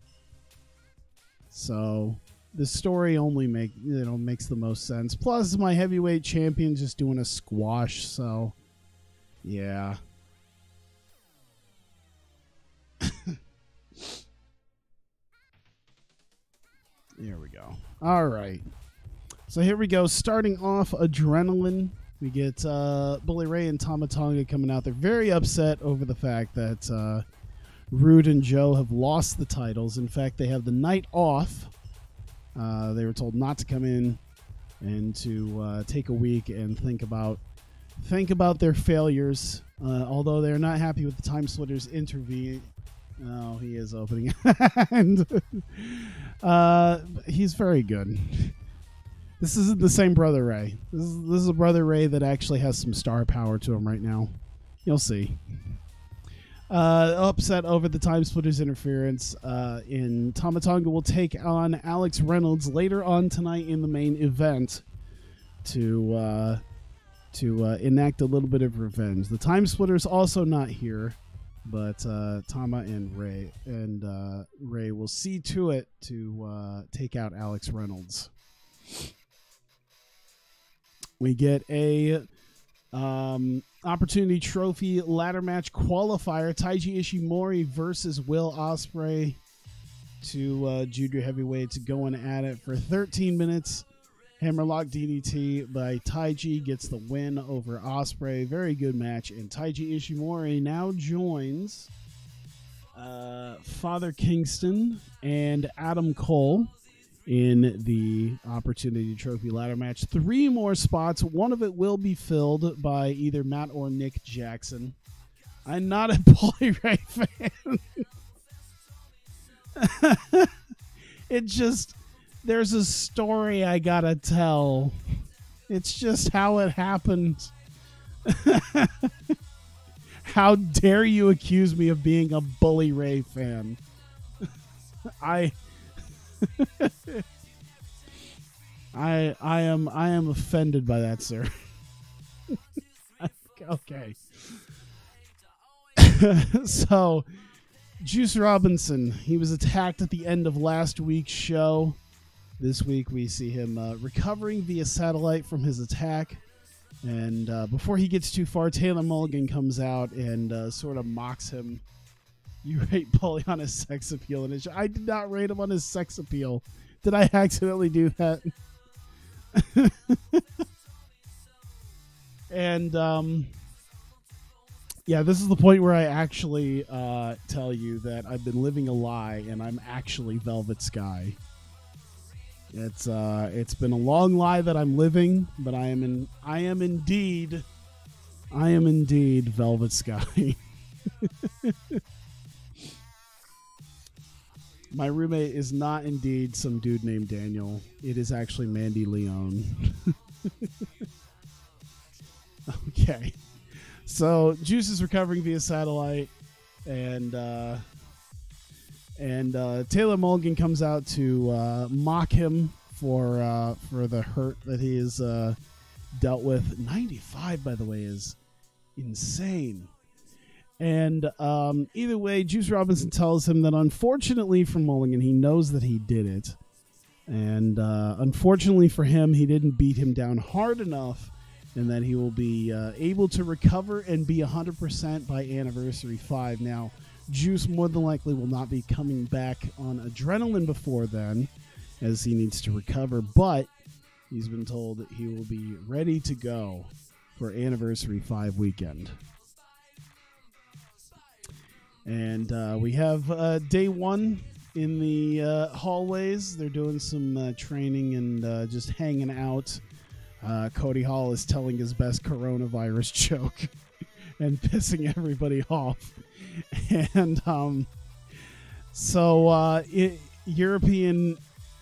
A: So the story only makes the most sense. Plus, my heavyweight champion's just doing a squash, so yeah. There we go. All right. So here we go. Starting off, Adrenaline. We get Bully Ray and Tama Tonga coming out. They're very upset over the fact that Rude and Joe have lost the titles. In fact, they have the night off. They were told not to come in and to take a week and think about their failures. Although they're not happy with the Time Splitters intervene. Oh, he is opening. And he's very good. This isn't the same Brother Ray. This is a Brother Ray that actually has some star power to him right now. You'll see. Upset over the Time Splitters interference. In Tama Tonga will take on Alex Reynolds later on tonight in the main event to enact a little bit of revenge. The Time Splitters also not here, but Tama and Ray will see to it to take out Alex Reynolds. We get a opportunity trophy ladder match qualifier. Taiji Ishimori versus Will Ospreay. Two junior heavyweights going at it for 13 minutes. Hammerlock DDT by Taiji gets the win over Ospreay. Very good match. And Taiji Ishimori now joins Father Kingston and Adam Cole in the Opportunity Trophy ladder match. 3 more spots. One of it will be filled by either Matt or Nick Jackson. I'm not a Bully Ray fan. It just, there's a story I gotta tell. It's just how it happened. How dare you accuse me of being a Bully Ray fan? I am offended by that, sir. Okay. So, Juice Robinson, he was attacked at the end of last week's show. This week we see him recovering via satellite from his attack. And before he gets too far, Taylor Mulligan comes out and sort of mocks him. You rate Bully on his sex appeal. And I did not rate him on his sex appeal. Did I accidentally do that? And yeah, this is the point where I actually tell you that I've been living a lie and I'm actually Velvet Sky. It's been a long lie that I'm living, but I am indeed Velvet Sky. My roommate is not indeed some dude named Daniel. It is actually Mandy Leone. Okay. So Juice is recovering via satellite, and Taylor Mulligan comes out to mock him for the hurt that he has dealt with. 95, by the way, is insane. And either way, Juice Robinson tells him that unfortunately for Mulligan, he knows that he did it. And unfortunately for him, he didn't beat him down hard enough, and that he will be able to recover and be 100% by Anniversary 5. Now, Juice more than likely will not be coming back on adrenaline before then, as he needs to recover, but he's been told that he will be ready to go for Anniversary 5 weekend. And we have day one in the hallways. They're doing some training and just hanging out. Cody Hall is telling his best coronavirus joke and pissing everybody off. And European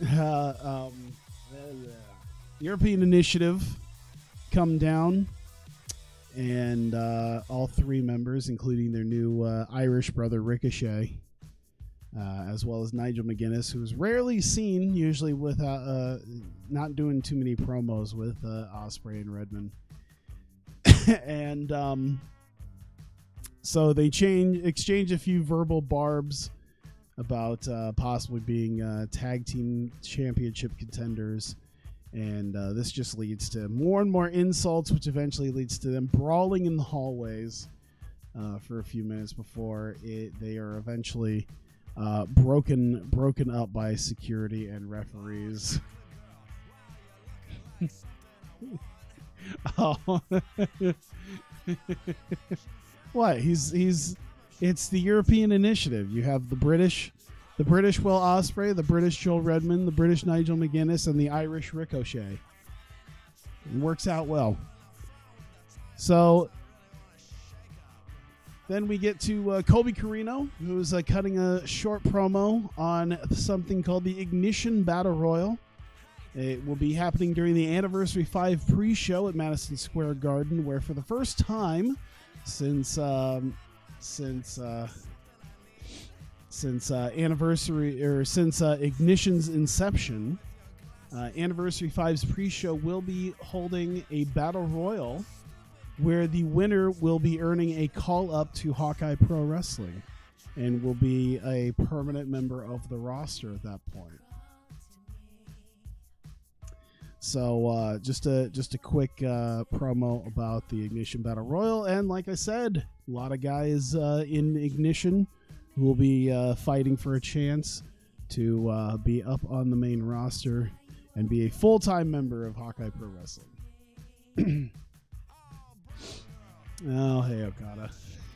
A: Initiative come down, and all three members, including their new Irish brother Ricochet, as well as Nigel McGuinness, who is rarely seen, usually with not doing too many promos with Ospreay and Redmond. And so they exchange a few verbal barbs about possibly being tag team championship contenders. And this just leads to more and more insults, which eventually leads to them brawling in the hallways for a few minutes before they are eventually broken up by security and referees. Oh. What? It's the European Initiative. You have the British Will Ospreay, the British Joel Redmond, the British Nigel McGuinness, and the Irish Ricochet. It works out well. So then we get to Colby Corino, who's cutting a short promo on something called the Ignition Battle Royal. It will be happening during the Anniversary 5 pre-show at Madison Square Garden, where for the first time since Ignition's inception, Anniversary 5's pre-show will be holding a battle royal where the winner will be earning a call-up to Hawkeye Pro Wrestling and will be a permanent member of the roster at that point. So just a quick promo about the Ignition Battle Royal, and like I said, a lot of guys in Ignition who will be fighting for a chance to be up on the main roster and be a full-time member of Hawkeye Pro Wrestling. Oh, hey, Okada.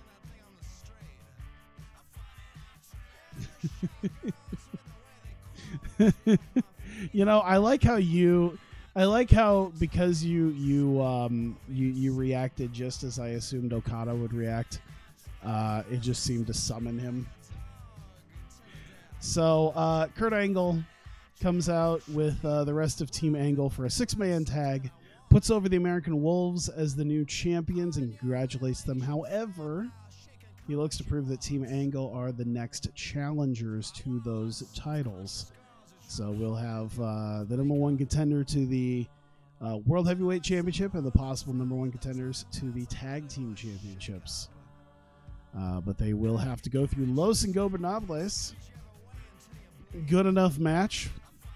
A: You know, I like how because you reacted just as I assumed Okada would react. It just seemed to summon him. So Kurt Angle comes out with the rest of Team Angle for a 6-man tag, puts over the American Wolves as the new champions and congratulates them. However, he looks to prove that Team Angle are the next challengers to those titles. So we'll have the number one contender to the World Heavyweight Championship and the possible number one contenders to the Tag Team Championships. But they will have to go through Los Ingobernables. Good enough match.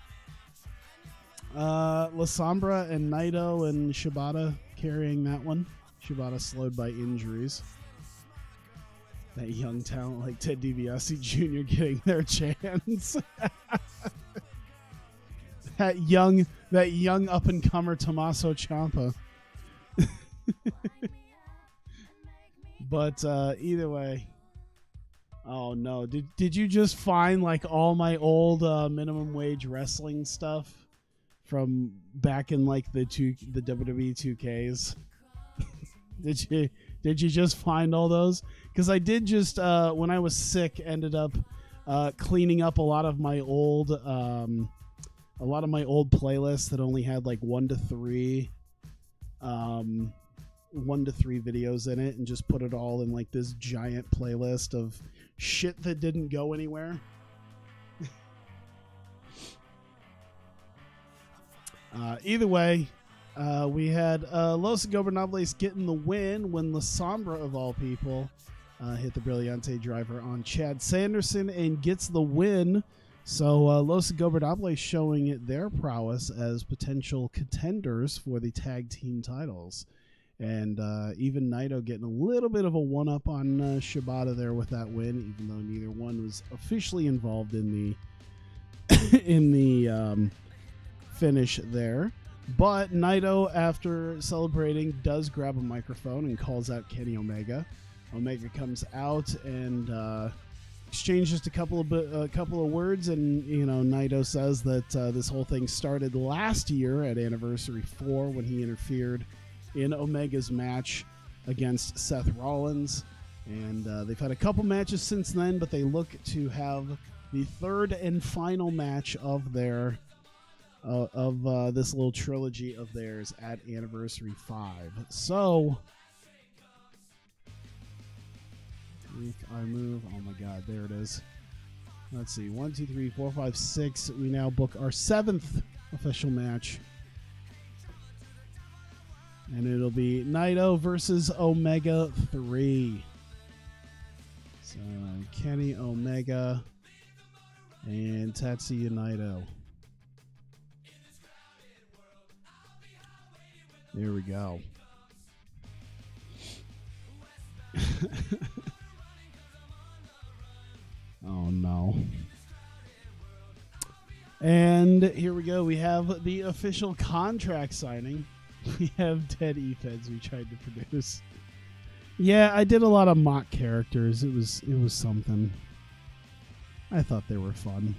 A: La Sombra and Naito and Shibata carrying that one. Shibata slowed by injuries. That young talent like Ted DiBiase Jr. getting their chance. that young up and comer Tommaso Ciampa. But either way. Oh no! Did you just find like all my old minimum wage wrestling stuff from back in like the WWE 2Ks? Did you just find all those? Because I did just when I was sick ended up cleaning up a lot of my old playlists that only had like 1 to 3 videos in it, and just put it all in like this giant playlist of shit that didn't go anywhere. Either way, we had Los Ingobernables getting the win when La Sombra, of all people, hit the Brilliante driver on Chad Sanderson and gets the win. So Los Ingobernables showing their prowess as potential contenders for the tag team titles. And even Naito getting a little bit of a one-up on Shibata there with that win, even though neither one was officially involved in the in the finish there. But Naito, after celebrating, does grab a microphone and calls out Kenny Omega. Omega comes out and exchanges a couple of words, and Naito says that this whole thing started last year at Anniversary 4 when he interfered in Omega's match against Seth Rollins, and they've had a couple matches since then, but they look to have the third and final match of their this little trilogy of theirs at Anniversary 5. So I move. Oh my God, there it is. Let's see. 1, 2, 3, 4, 5, 6. We now book our 7th official match. And it'll be Naito versus Omega 3. So Kenny Omega and Tatsuya Naito. There we go. Oh no. And here we go. We have the official contract signing. We have Ted E-Feds we tried to produce. Yeah, I did a lot of mock characters. It was something. I thought they were fun.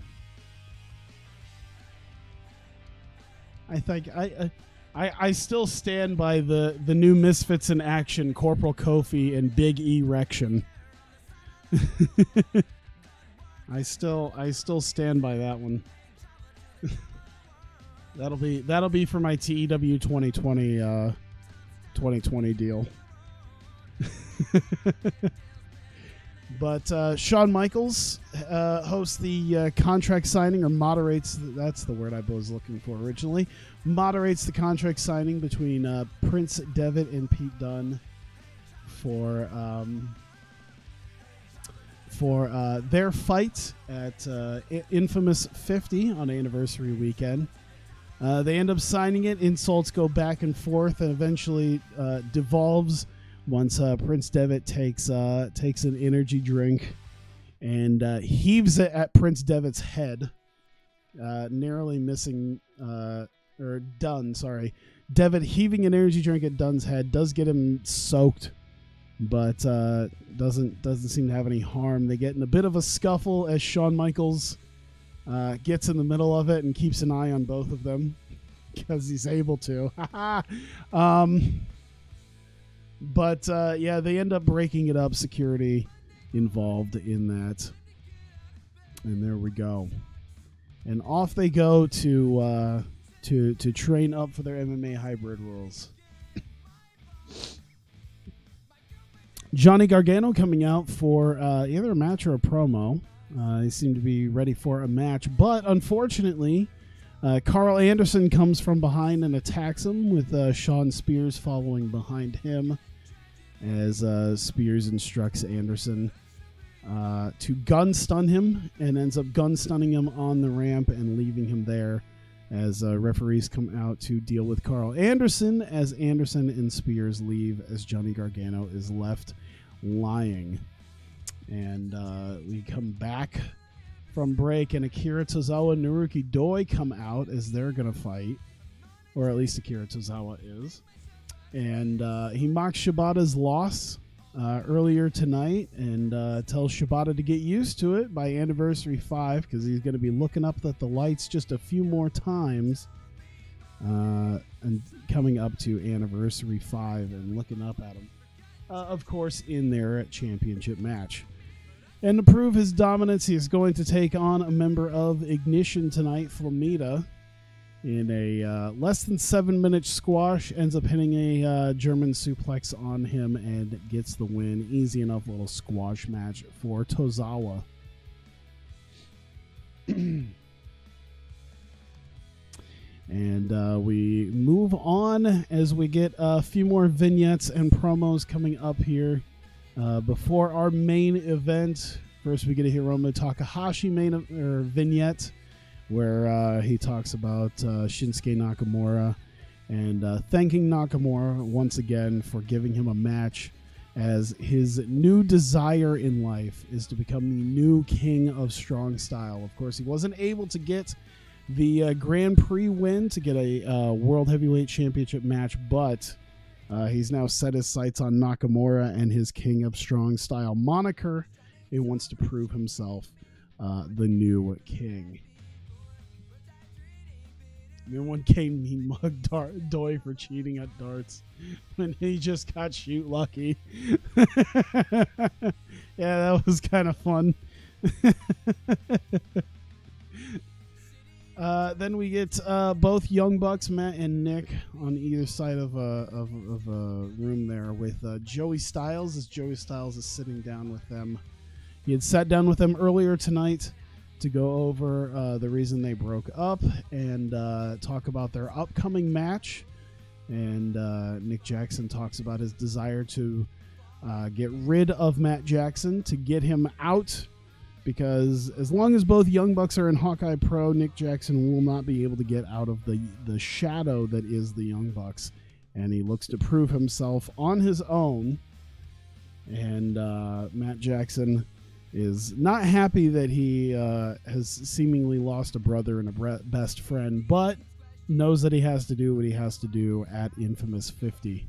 A: I think I still stand by the new Misfits in Action, Corporal Kofi and Big Erection. I still stand by that one. That'll be for my TEW 2020 deal. But Shawn Michaels hosts the contract signing, or moderates. That's the word I was looking for originally. Moderates the contract signing between Prince Devitt and Pete Dunne for their fight at Infamous 50 on Anniversary Weekend. They end up signing it. Insults go back and forth, and eventually devolves once Prince Devitt takes an energy drink and heaves it at Prince Devitt's head, narrowly missing or Dunn. Sorry, Devitt heaving an energy drink at Dunn's head does get him soaked, but doesn't seem to have any harm. They get in a bit of a scuffle as Shawn Michaels gets in the middle of it and keeps an eye on both of them because he's able to. But yeah, they end up breaking it up. Security involved in that, and there we go. And off they go to train up for their MMA hybrid rules. Johnny Gargano coming out for either a match or a promo. They seem to be ready for a match, but unfortunately, Carl Anderson comes from behind and attacks him, with Sean Spears following behind him as Spears instructs Anderson to gun stun him, and ends up gun stunning him on the ramp and leaving him there as referees come out to deal with Carl Anderson, as Anderson and Spears leave as Johnny Gargano is left lying. And we come back from break, and Akira Tozawa and Naruki Doi come out as they're going to fight, or at least Akira Tozawa is. And he mocks Shibata's loss earlier tonight and tells Shibata to get used to it by Anniversary 5, because he's going to be looking up at the lights just a few more times and coming up to Anniversary 5 and looking up at him. Of course, in their championship match. And to prove his dominance, he is going to take on a member of Ignition tonight, Flamita, in a less than 7-minute squash. Ends up hitting a German suplex on him and gets the win. Easy enough little squash match for Tozawa. And we move on as we get a few more vignettes and promos coming up here. Before our main event, first we get a Hiromu Takahashi vignette where he talks about Shinsuke Nakamura and thanking Nakamura once again for giving him a match, as his new desire in life is to become the new king of strong style. Of course, he wasn't able to get the Grand Prix win to get a World Heavyweight Championship match, but he's now set his sights on Nakamura and his king of strong style moniker. He wants to prove himself the new king. Everyone came me mugged Doi for cheating at darts when he just got shoot lucky. Yeah, that was kind of fun. Then we get both Young Bucks, Matt and Nick, on either side of a room there with Joey Styles, as Joey Styles is sitting down with them. He had sat down with them earlier tonight to go over the reason they broke up and talk about their upcoming match. And Nick Jackson talks about his desire to get rid of Matt Jackson, to get him out, because as long as both Young Bucks are in Hawkeye Pro, Nick Jackson will not be able to get out of the shadow that is the Young Bucks. And he looks to prove himself on his own. And Matt Jackson is not happy that he has seemingly lost a brother and a best friend, but knows that he has to do what he has to do at Infamous 50.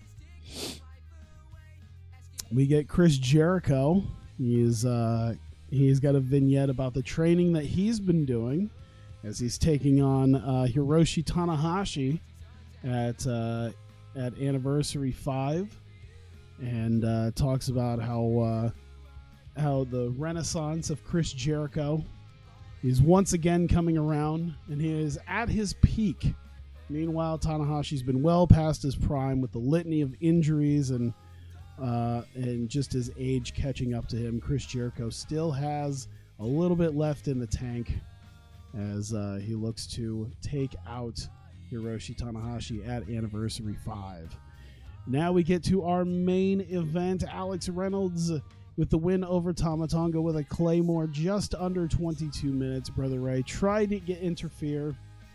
A: We get Chris Jericho. He's got a vignette about the training that he's been doing as he's taking on Hiroshi Tanahashi at Anniversary 5, and talks about how the renaissance of Chris Jericho is once again coming around, and he is at his peak. Meanwhile, Tanahashi's been well past his prime with the litany of injuries and just his age catching up to him. Chris Jericho still has a little bit left in the tank as he looks to take out Hiroshi Tanahashi at Anniversary 5. Now we get to our main event. Alex Reynolds with the win over Tama Tonga with a Claymore just under 22 minutes. Brother Ray tried to interfere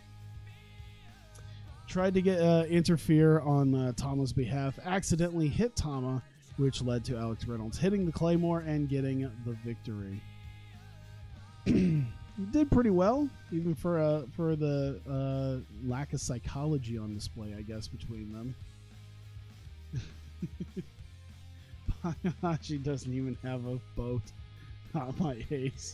A: on Tama's behalf, accidentally hit Tama, which led to Alex Reynolds hitting the Claymore and getting the victory. He did pretty well, even for the lack of psychology on display, I guess, between them. Tanahashi doesn't even have a boat. Not my ace.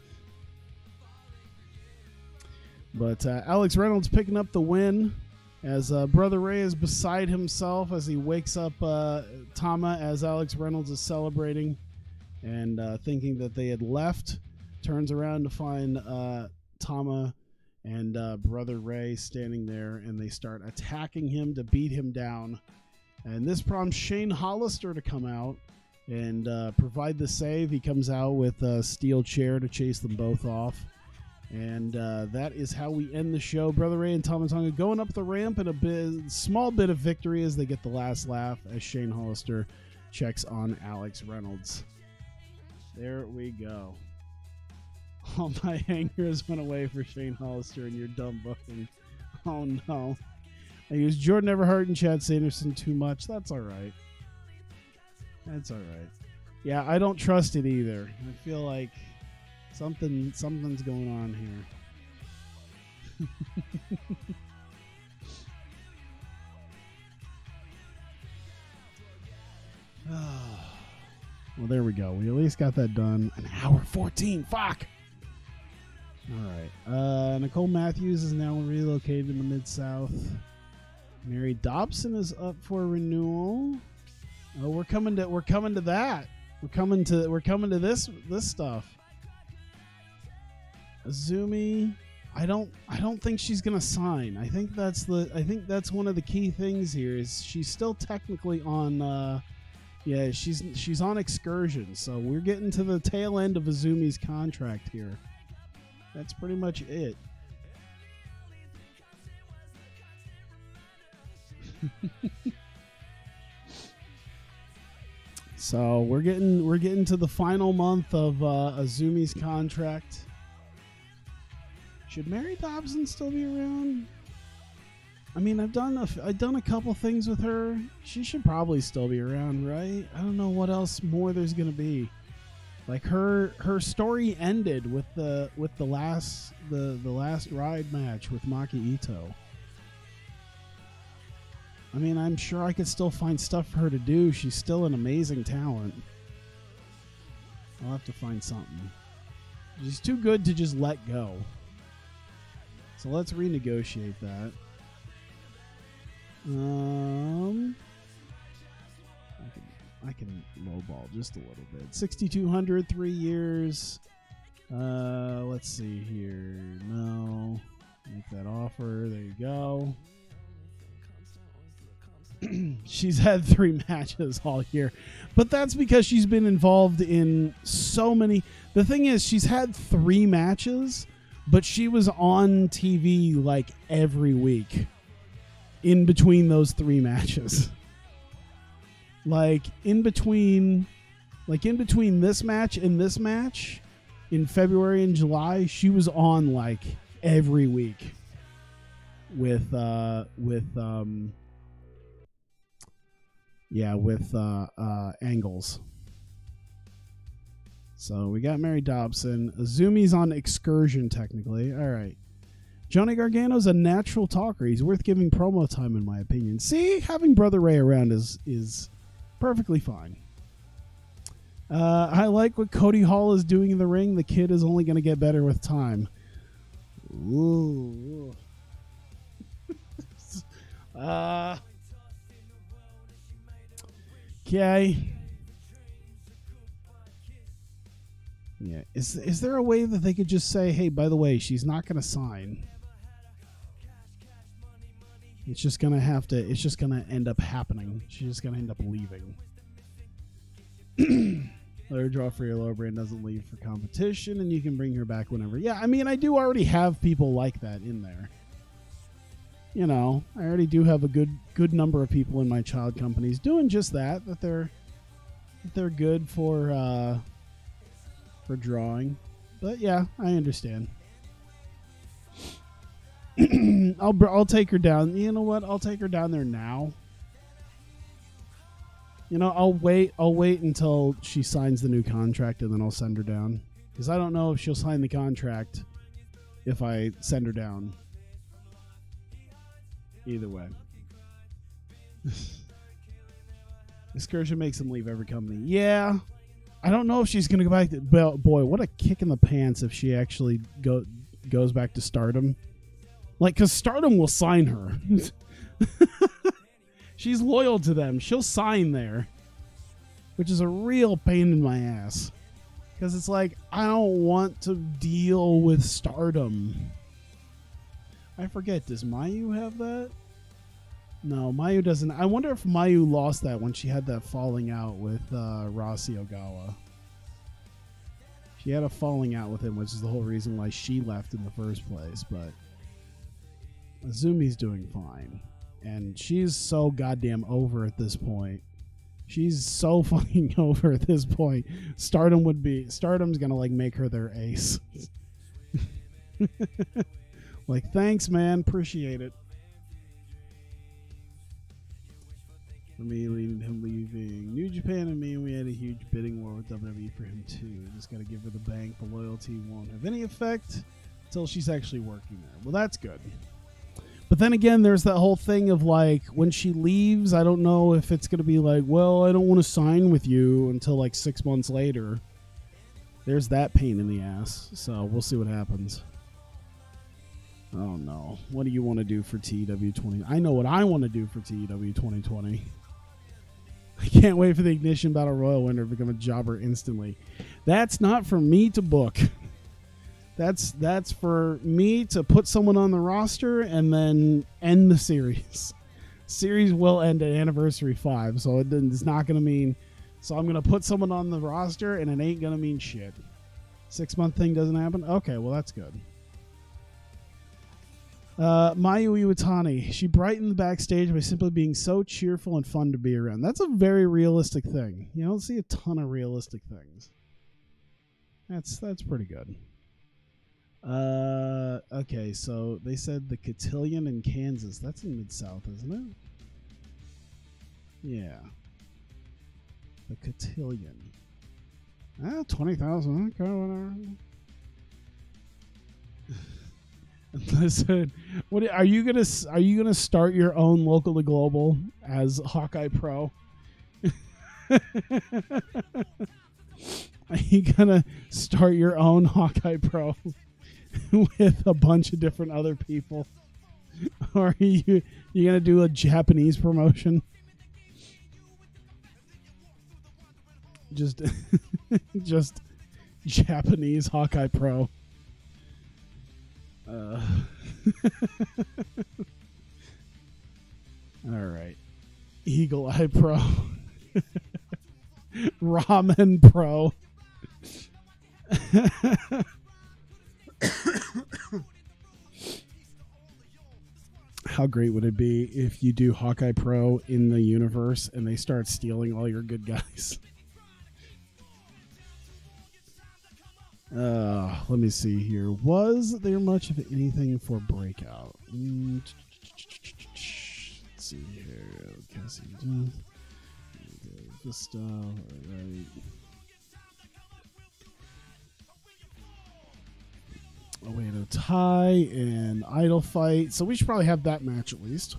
A: But Alex Reynolds picking up the win as Brother Ray is beside himself as he wakes up Tama as Alex Reynolds is celebrating and thinking that they had left. Turns around to find Tama and Brother Ray standing there, and they start attacking him to beat him down. And this prompts Shane Hollister to come out and provide the save. He comes out with a steel chair to chase them both off. And that is how we end the show. Brother Ray and Tama Tonga going up the ramp, and a small bit of victory as they get the last laugh as Shane Hollister checks on Alex Reynolds. There we go. All my hangers went away for Shane Hollister and your dumb booking. Oh no. I use Jordan Everhart and Chad Sanderson too much. That's all right. That's all right. Yeah, I don't trust it either. I feel like something's going on here. Well, there we go. We at least got that done. An hour 14. Fuck. All right. Nicole Matthews is now relocated in the Mid-South. Mary Dobson is up for renewal. Oh, we're coming to that. We're coming to this stuff. Azumi, I don't think she's gonna sign. I think that's one of the key things here is she's still technically on. She's on excursion, so we're getting to the tail end of Azumi's contract here. That's pretty much it. So we're getting to the final month of Azumi's contract. Should Mary Dobson still be around? I mean, I've done a couple things with her. She should probably still be around, right? I don't know what else more there's gonna be. Like her story ended with the last ride match with Maki Ito. I mean, I'm sure I could still find stuff for her to do. She's still an amazing talent. I'll have to find something. She's too good to just let go. So let's renegotiate that. I can lowball just a little bit. 6,200, 3 years. Let's see here. No. Make that offer. There you go. She's had 3 matches all year, but that's because she's been involved in so many. The thing is, she's had 3 matches, but she was on TV like every week in between those 3 matches. Like in between this match and this match in February and July, she was on like every week with Angles. So we got Mary Dobson. Azumi's on excursion technically. All right. Johnny Gargano's a natural talker. He's worth giving promo time in my opinion. See, having Brother Ray around is perfectly fine. I like what Cody Hall is doing in the ring. The kid is only going to get better with time. Ooh. Okay. Yeah. Is there a way that they could just say, hey, by the way, she's not going to sign? It's just going to end up happening. She's just going to end up leaving. Let her draw for your lower brand doesn't leave for competition, and you can bring her back whenever. Yeah, I mean, I do already have people like that in there. You know, I already do have a good number of people in my child companies doing just that they're good for drawing. But yeah, I understand. I'll take her down. You know what? I'll take her down there now. You know, I'll wait until she signs the new contract and then I'll send her down. Because I don't know if she'll sign the contract if I send her down. Either way. Excursion makes him leave every company. Yeah. I don't know if she's going to go back to... Boy, what a kick in the pants if she actually goes back to Stardom. Like, because Stardom will sign her. She's loyal to them. She'll sign there. Which is a real pain in my ass. Because it's like, I don't want to deal with Stardom. I forget, does Mayu have that? No, Mayu doesn't. I wonder if Mayu lost that when she had that falling out with Rossi Ogawa. She had a falling out with him, which is the whole reason why she left in the first place. But Azumi's doing fine. And she's so goddamn over at this point. She's so fucking over at this point. Stardom's gonna like make her their ace. Like, thanks, man. Appreciate it. For me, him leaving New Japan and me, we had a huge bidding war with WWE for him, too. Just got to give her the bank. The loyalty won't have any effect until she's actually working there. Well, that's good. But then again, there's that whole thing of, like, when she leaves, I don't know if it's going to be like, well, I don't want to sign with you until, like, 6 months later. There's that pain in the ass. So we'll see what happens. Oh, no. What do you want to do for TEW 20? I know what I want to do for TEW 2020. I can't wait for the Ignition Battle Royal winner to become a jobber instantly. That's not for me to book. That's for me to put someone on the roster and then end the series. Series will end at Anniversary 5, so it's not going to mean... So I'm going to put someone on the roster and it ain't going to mean shit. 6 month thing doesn't happen? Okay, well, that's good. Mayu Iwatani. She brightened the backstage by simply being so cheerful and fun to be around. That's a very realistic thing. You don't see a ton of realistic things. That's pretty good. Okay, so they said the Cotillion in Kansas. That's in Mid-South, isn't it? Yeah. The Cotillion. 20,000. Okay, whatever. Listen, what are you gonna start your own local to global as Hawkeye Pro? Are you gonna start your own Hawkeye Pro with a bunch of different other people, or are you gonna do a Japanese promotion? Just Japanese Hawkeye Pro. All right. Eagle Eye Pro. Ramen Pro. How great would it be if you do Hawkeye Pro in the universe and they start stealing all your good guys? Let me see here. Was there much of anything for Breakout? Let's see here. Cassie Death. Vista. Alright. Oedo Tai and Idol Fight. So we should probably have that match at least.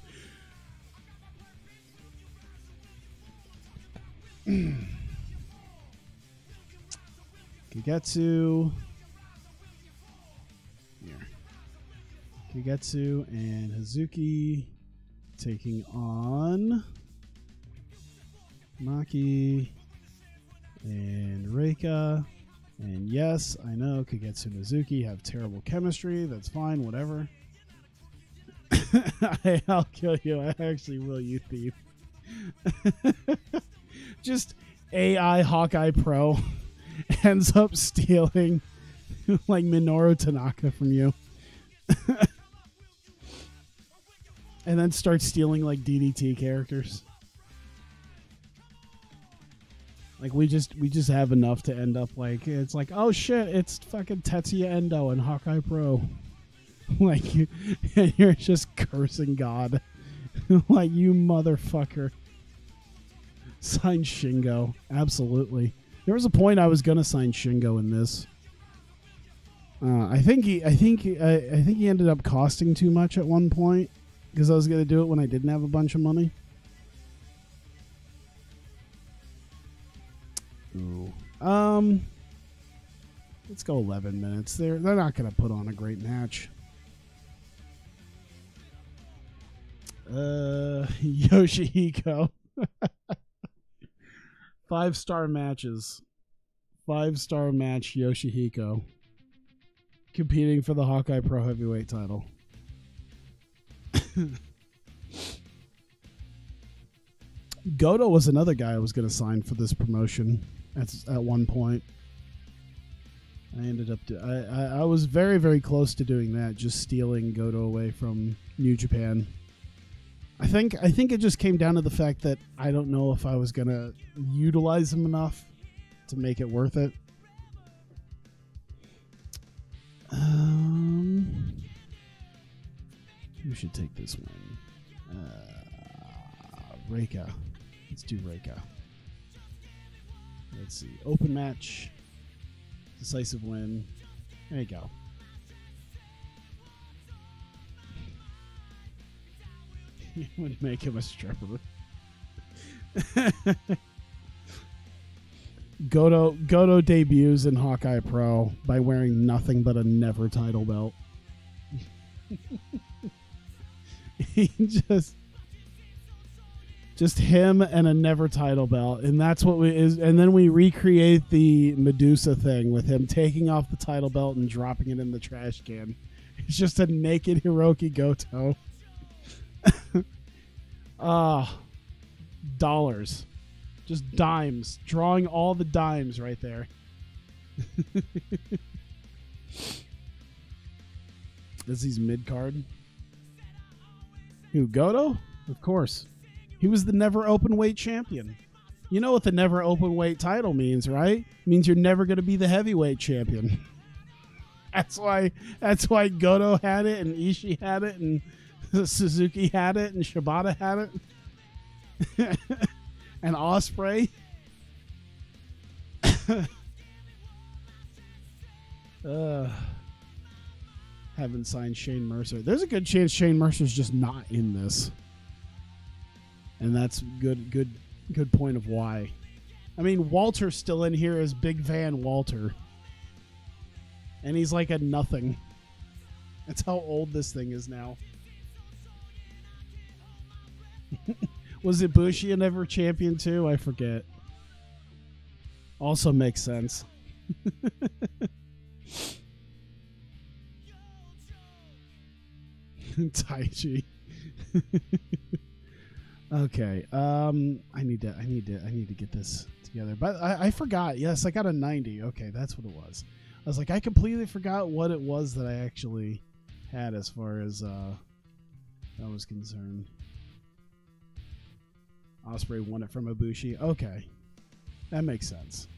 A: Kagetsu. Here. Kagetsu and Hazuki taking on Maki and Reika. And yes, I know Kagetsu and Hazuki have terrible chemistry. That's fine, whatever. I'll kill you. I actually will, you thief. Just AI Hawkeye Pro ends up stealing like Minoru Tanaka from you. And then starts stealing like DDT characters. Like we just have enough to end up like it's like, oh shit, it's fucking Tetsuya Endo and Hawkeye Pro. Like and you're just cursing God. Like, you motherfucker. Sign Shingo. Absolutely. There was a point I was gonna sign Shingo in this. I think he ended up costing too much at one point because I was gonna do it when I didn't have a bunch of money. Ooh. Let's go 11 minutes. They're not gonna put on a great match. Yoshihiko. 5-star matches. 5-star match Yoshihiko. Competing for the Hawkeye Pro Heavyweight title. Goto was another guy I was going to sign for this promotion at one point. I ended up I was very, very close to doing that, just stealing Goto away from New Japan. I think it just came down to the fact that I don't know if I was going to utilize him enough to make it worth it. Who should take this one? Reika. Let's do Reika. Let's see. Open match. Decisive win. There you go. You would make him a stripper. Goto debuts in Hawkeye Pro by wearing nothing but a never title belt. He just him and a never title belt, and that's what we is. And then we recreate the Medusa thing with him taking off the title belt and dropping it in the trash can. It's just a naked Hiroki Goto. Dollars. Just dimes. Drawing all the dimes right there. This is mid-card. Who, Goto? Of course. He was the never open weight champion. You know what the never open weight title means, right? It means you're never going to be the heavyweight champion. That's why Goto had it, and Ishii had it, and Suzuki had it, and Shibata had it, and Ospreay. Haven't signed Shane Mercer. There's a good chance Shane Mercer's just not in this, and that's good point of why. I mean, Walter's still in here as Big Van Walter, and he's like a nothing. That's how old this thing is now. Was Ibushi a never champion too? I forget. Also makes sense. Taichi. Okay. I need to get this together. But I forgot. Yes, I got a 90. Okay, that's what it was. I was like, I completely forgot what it was that I actually had as far as that was concerned. Ospreay won it from Ibushi. Okay. That makes sense.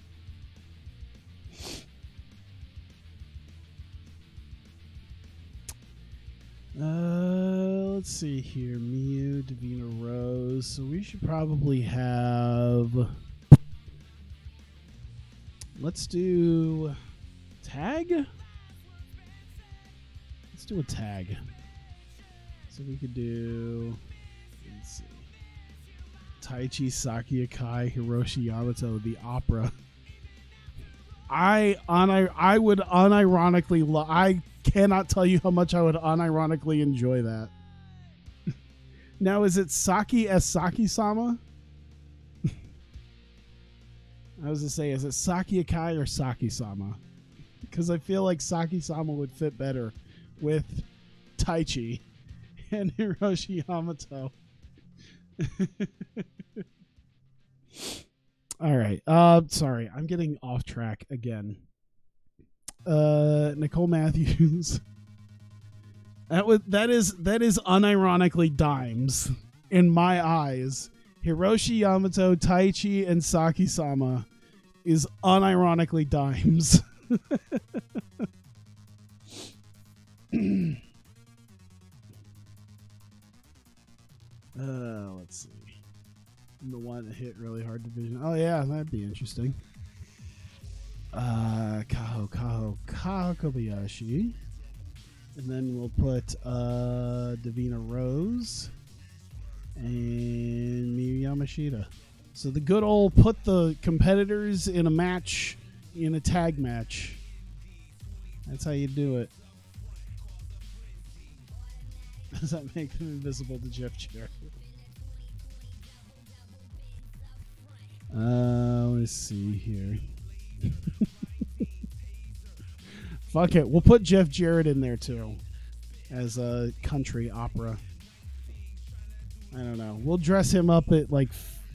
A: Let's see here. Miyu, Davina Rose. So we should probably have... Let's do... Tag? Let's do a tag. So we could do... Let's see. Taichi, Saki Akai, Hiroshi Yamato, the opera. I would unironically I cannot tell you how much I would unironically enjoy that. Now, is it Saki as Saki-sama? I was to say, is it Saki Akai or Saki-sama? Because I feel like Saki-sama would fit better with Taichi and Hiroshi Yamato. All right. Sorry, I'm getting off track again. Nicole Matthews. That is unironically dimes in my eyes. Hiroshi Yamato, Taichi, and Saki-sama is unironically dimes. Let's see. The one that hit really hard division. Oh yeah, that'd be interesting. Kaho Kobayashi. And then we'll put Davina Rose and Miyu Yamashita. So the good old put the competitors in a match, in a tag match. That's how you do it. Does that make them invisible to Jeff Jarrett? Let's see here. Fuck it. We'll put Jeff Jarrett in there too as a country opera. I don't know. We'll dress him up at like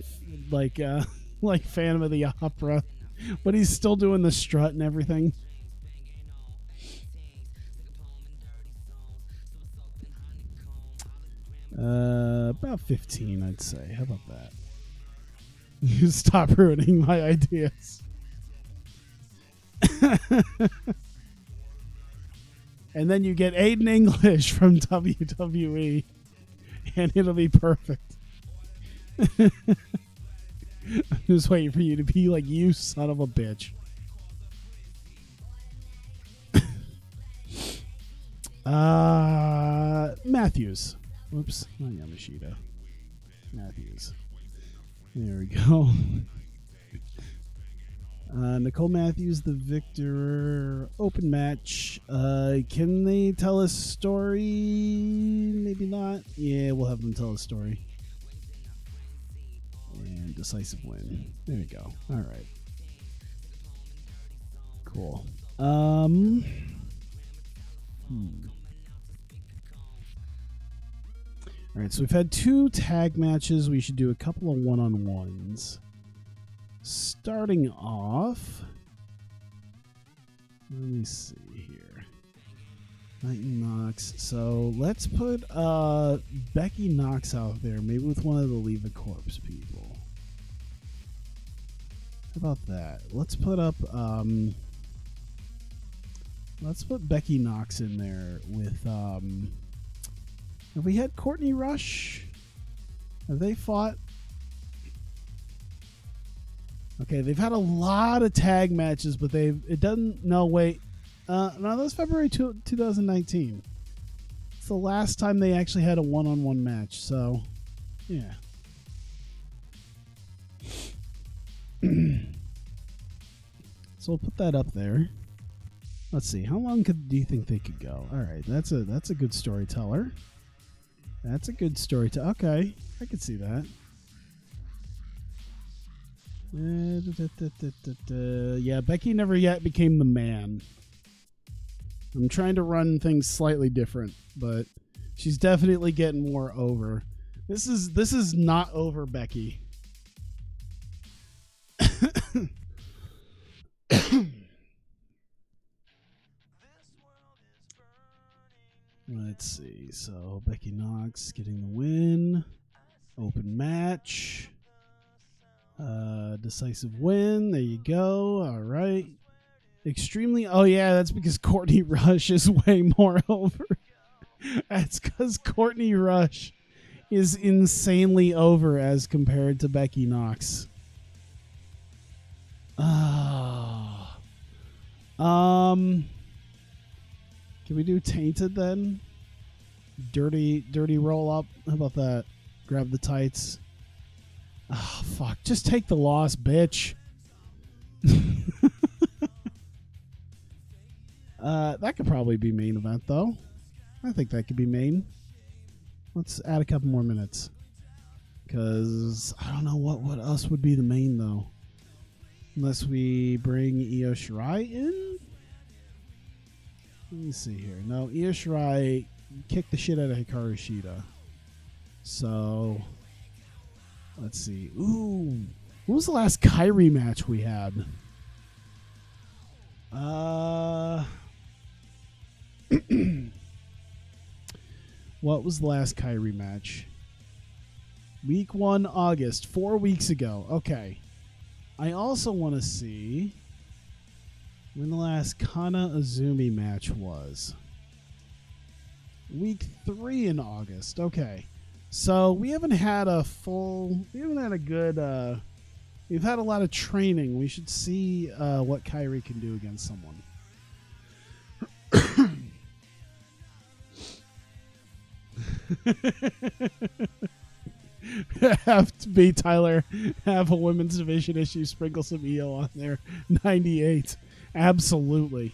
A: Phantom of the Opera, but he's still doing the strut and everything. About 15, I'd say. How about that? You stop ruining my ideas. And then you get Aiden English from WWE, and it'll be perfect. I'm just waiting for you to be like, you son of a bitch. Matthews. Whoops, not Yamashita. Matthews. There we go. Nicole Matthews, the victor. Open match. Can they tell a story? Maybe not. Yeah, we'll have them tell a story. And decisive win. There we go. All right. Cool. All right, so we've had 2 tag matches. We should do a couple of one-on-ones. Starting off, let me see here. Titan Knox. So let's put Becky Knox out there, maybe with one of the Leave the Corpse people. How about that? Let's put up let's put Becky Knox in there with have we had Courtney Rush? Have they fought? Okay, they've had a lot of tag matches, but it doesn't, no, wait. No, that was February 2019. It's the last time they actually had a one-on-one match, so, yeah. So we'll put that up there. Let's see, how long do you think they could go? All right, that's a good storyteller. That's a good storyteller. Okay, I could see that. Yeah, Becky never yet became the man. I'm trying to run things slightly different, but she's definitely getting more over. This is not over Becky. Let's see. So Becky Knox getting the win. Open match. Decisive win. There you go. All right. Extremely. Oh yeah, that's because Courtney Rush is way more over. That's because Courtney Rush is insanely over as compared to Becky Knox. Can we do Tainted then? Dirty roll up. How about that? Grab the tights. Oh, fuck. Just take the loss, bitch. That could probably be main event, though. I think that could be main. Let's add a couple more minutes. Because I don't know what else would be the main, though. Unless we bring Io Shirai in? Let me see here. No, Io Shirai kicked the shit out of Hikaru Shida. So, let's see. Ooh. What was the last Kyrie match we had? What was the last Kyrie match? Week 1, August. 4 weeks ago. Okay. I also want to see when the last Kana Azumi match was. Week 3 in August. Okay. So we haven't had a good, we've had a lot of training. We should see what Kyrie can do against someone. Have to be Tyler. Have a women's division issue. Sprinkle some EO on there. 98. Absolutely.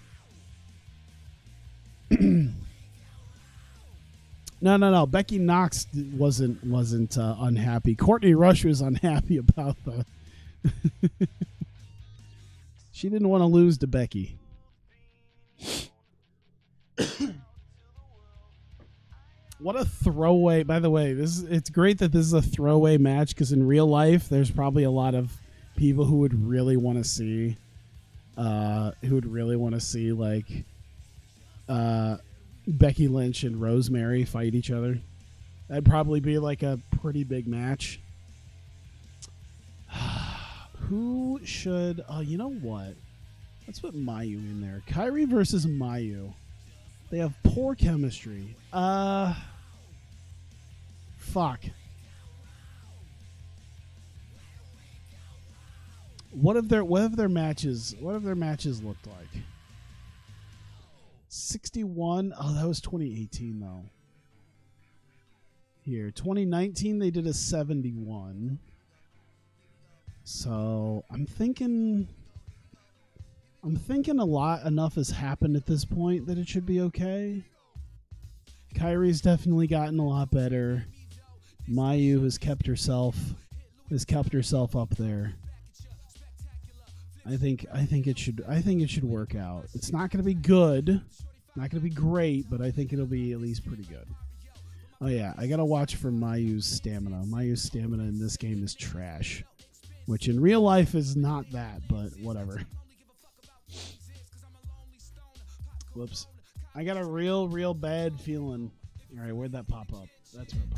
A: No. Becky Knox wasn't unhappy. Courtney Rush was unhappy about the. She didn't want to lose to Becky. What a throwaway! By the way, it's great that this is a throwaway match because in real life, there's probably a lot of people who would really want to see, like, Becky Lynch and Rosemary fight each other. That'd probably be like a pretty big match. Who should? Oh, you know what? Let's put Mayu in there. Kyrie versus Mayu. They have poor chemistry. Fuck. What have their matches looked like? 61. Oh, that was 2018 though. Here, 2019 they did a 71. So I'm thinking enough has happened at this point that it should be okay. Kyrie's definitely gotten a lot better. Mayu has kept herself up there. I think it should work out. It's not going to be good, not going to be great, but I think it'll be at least pretty good. Oh yeah, I got to watch for Mayu's stamina. Mayu's stamina in this game is trash, which in real life is not that, but whatever. Whoops. I got a real bad feeling. All right, where'd that pop up? That's where it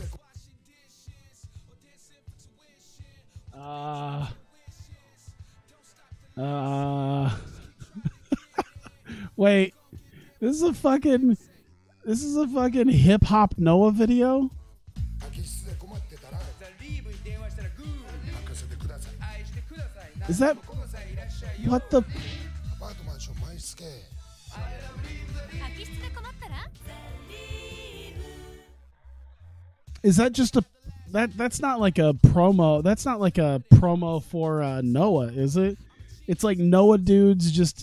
A: popped up. Wait, this is a fucking hip hop Noah video. Is that what the? Is that just a that's not like a promo? That's not like a promo for Noah, is it? It's like Noah dudes just.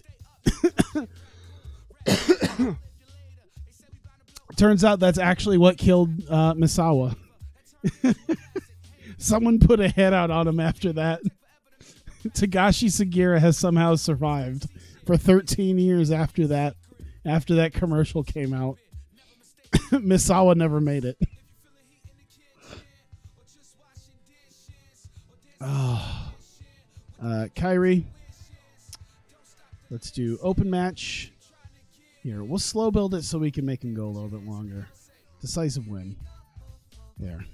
A: Turns out that's actually what killed Misawa. Someone put a head out on him after that. Tagashi Sugiura has somehow survived for 13 years after that commercial came out. Misawa never made it. Kyrie. Let's do open match. Here, we'll slow build it so we can make him go a little bit longer. Decisive win. There.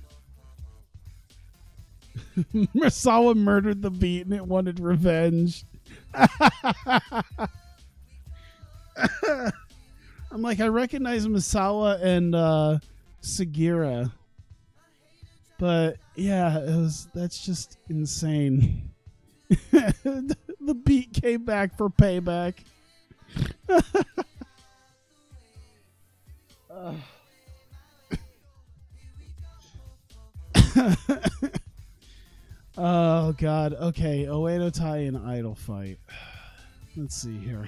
A: Misawa murdered the beat and it wanted revenge. I'm like, I recognize Misawa and Sugiura. But yeah, that's just insane. The beat came back for payback. Oh god. Okay, Oedo Tai and Idol fight. Let's see here.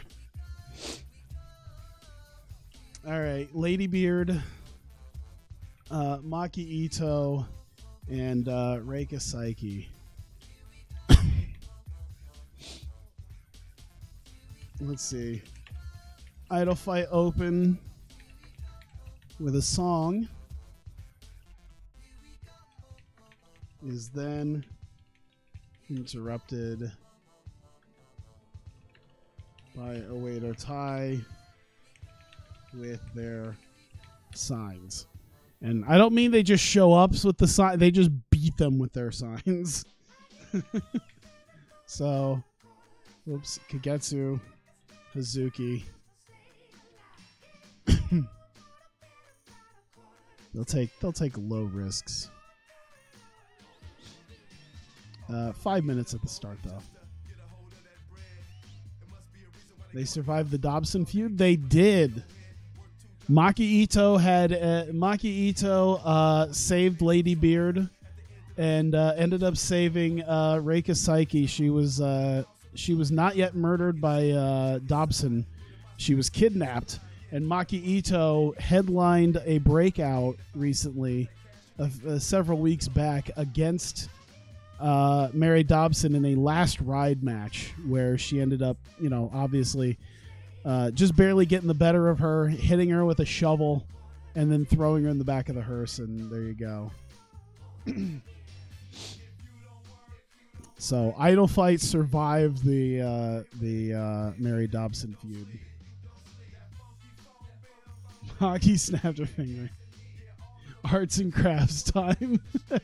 A: Alright, Ladybeard, Maki Ito, and Reika Saiki. Let's see. Idol fight open with a song. Is then interrupted by Oedo Tai with their signs. And I don't mean they just show up with the sign, they just beat them with their signs. So, whoops, Kagetsu, Hazuki. They'll take low risks. 5 minutes at the start, though. They survived the Dobson feud. They did. Maki Ito saved Ladybeard and ended up saving Reika Saiki. She was not yet murdered by Dobson. She was kidnapped, and Maki Ito headlined a breakout recently, several weeks back, against Mary Dobson in a last ride match where she ended up, obviously just barely getting the better of her, hitting her with a shovel, and then throwing her in the back of the hearse, and there you go. So Idol Fight survived the Mary Dobson feud. Hockey snapped her finger. Arts and crafts time.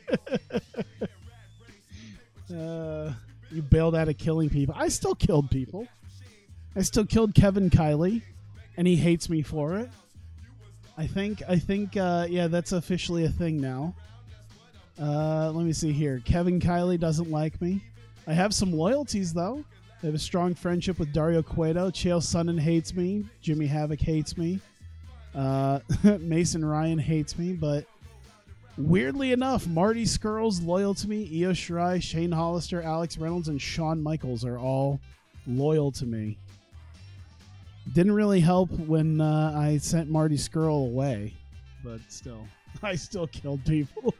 A: You bailed out of killing people. I still killed people. I still killed Kevin Kiley, and he hates me for it. I think, yeah, that's officially a thing now. Let me see here. Kevin Kiley doesn't like me. I have some loyalties, though. I have a strong friendship with Dario Cueto. Chael Sonnen hates me. Jimmy Havoc hates me. Mason Ryan hates me, but weirdly enough, Marty Skrull's loyal to me. Io Shirai, Shane Hollister, Alex Reynolds, and Shawn Michaels are all loyal to me. Didn't really help when I sent Marty Skrull away, but still, I still killed people.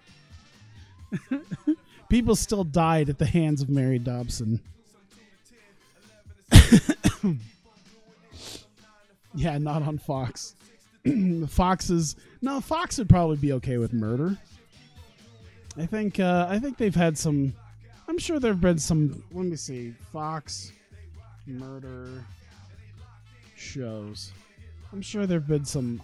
A: People still died at the hands of Mary Dobson. Yeah, not on Fox. Fox would probably be okay with murder. I think they've had some. I'm sure there've been some. Let me see. Fox murder shows. I'm sure there've been some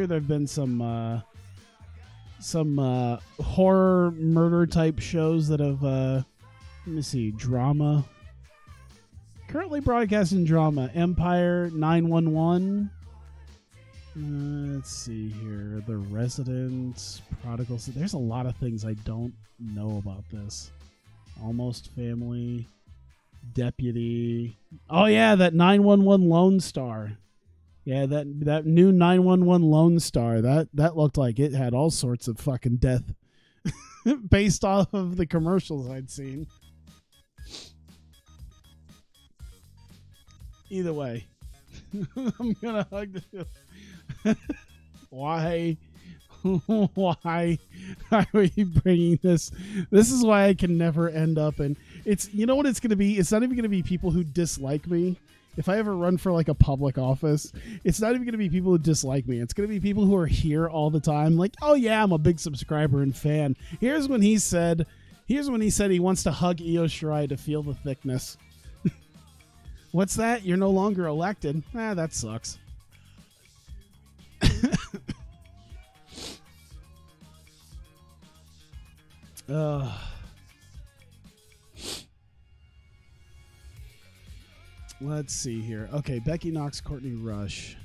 A: horror murder type shows that have let me see, drama. Currently broadcasting drama, Empire, 911. Let's see here. The Resident, Prodigal. There's a lot of things I don't know about this. Almost Family, Deputy. Oh yeah, that 911 Lone Star. Yeah, that new 911 Lone Star. That looked like it had all sorts of fucking death based off of the commercials I'd seen. Either way, I'm gonna hug the. Why are we bringing this? This is why I can never end up in. It's, you know what it's gonna be. It's not even gonna be people who dislike me. If I ever run for like a public office, it's not even gonna be people who dislike me. It's gonna be people who are here all the time. Like, oh yeah, I'm a big subscriber and fan. Here's when he said he wants to hug Io Shirai to feel the thickness. What's that? You're no longer elected. That sucks. Let's see here. Okay, Becky Knox, Courtney Rush.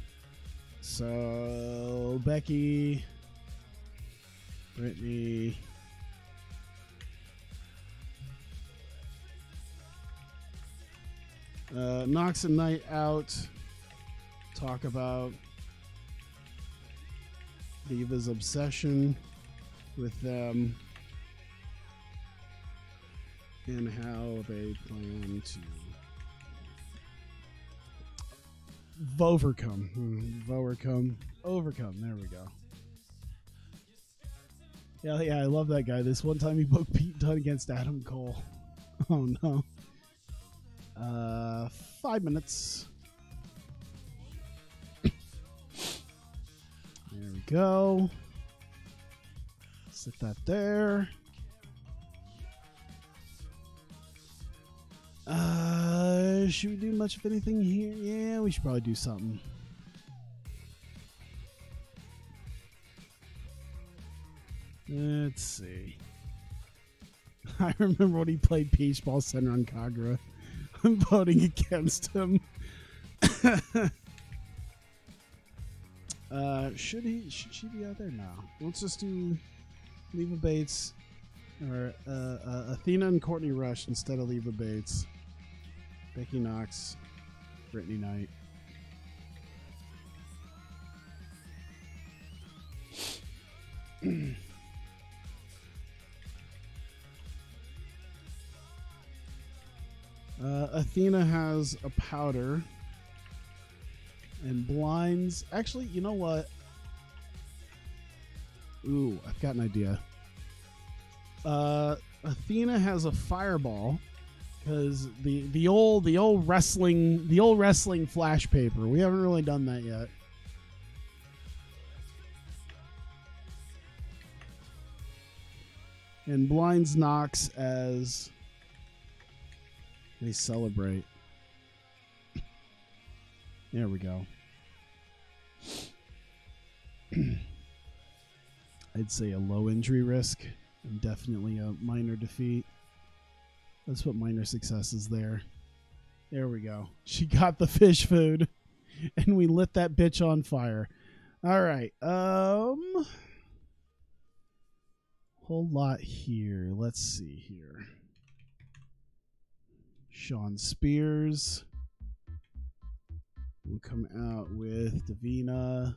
A: So Becky, Brittany, Knox and Night Out. Talk about Diva's obsession with them and how they plan to overcome. There we go. Yeah, I love that guy. This one time he booked Pete Dunne against Adam Cole. Oh no. 5 minutes. There we go. Set that there. Should we do much of anything here? Yeah, we should probably do something. Let's see. I remember when he played Peach Ball Center on Kagura. I'm voting against him. Should she be out there? No. Let's just do Leva Bates or Athena and Courtney Rush instead of Leva Bates. Becky Knox, Brittany Knight. Athena has a powder and blinds. Actually, you know what? Ooh, I've got an idea. Athena has a fireball because the old wrestling flash paper. We haven't really done that yet. And blinds Knox as they celebrate. There we go. I'd say a low injury risk and definitely a minor defeat. Let's put minor successes there. There we go. She got the fish food and we lit that bitch on fire. All right. Whole lot here. Let's see here. Sean Spears will come out with Davina.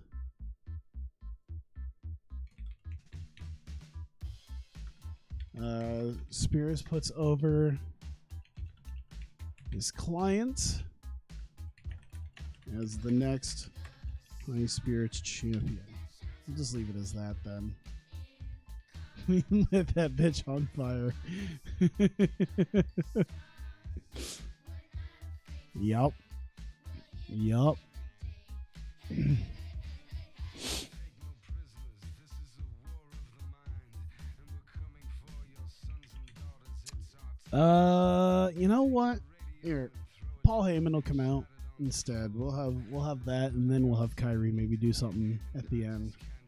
A: Spears puts over his client as the next High Spirits champion. We'll just leave it as that then. We lit that bitch on fire. Yup. You know what? Here, Paul Heyman will come out. instead. We'll have that, and then we'll have Kyrie maybe do something at the end.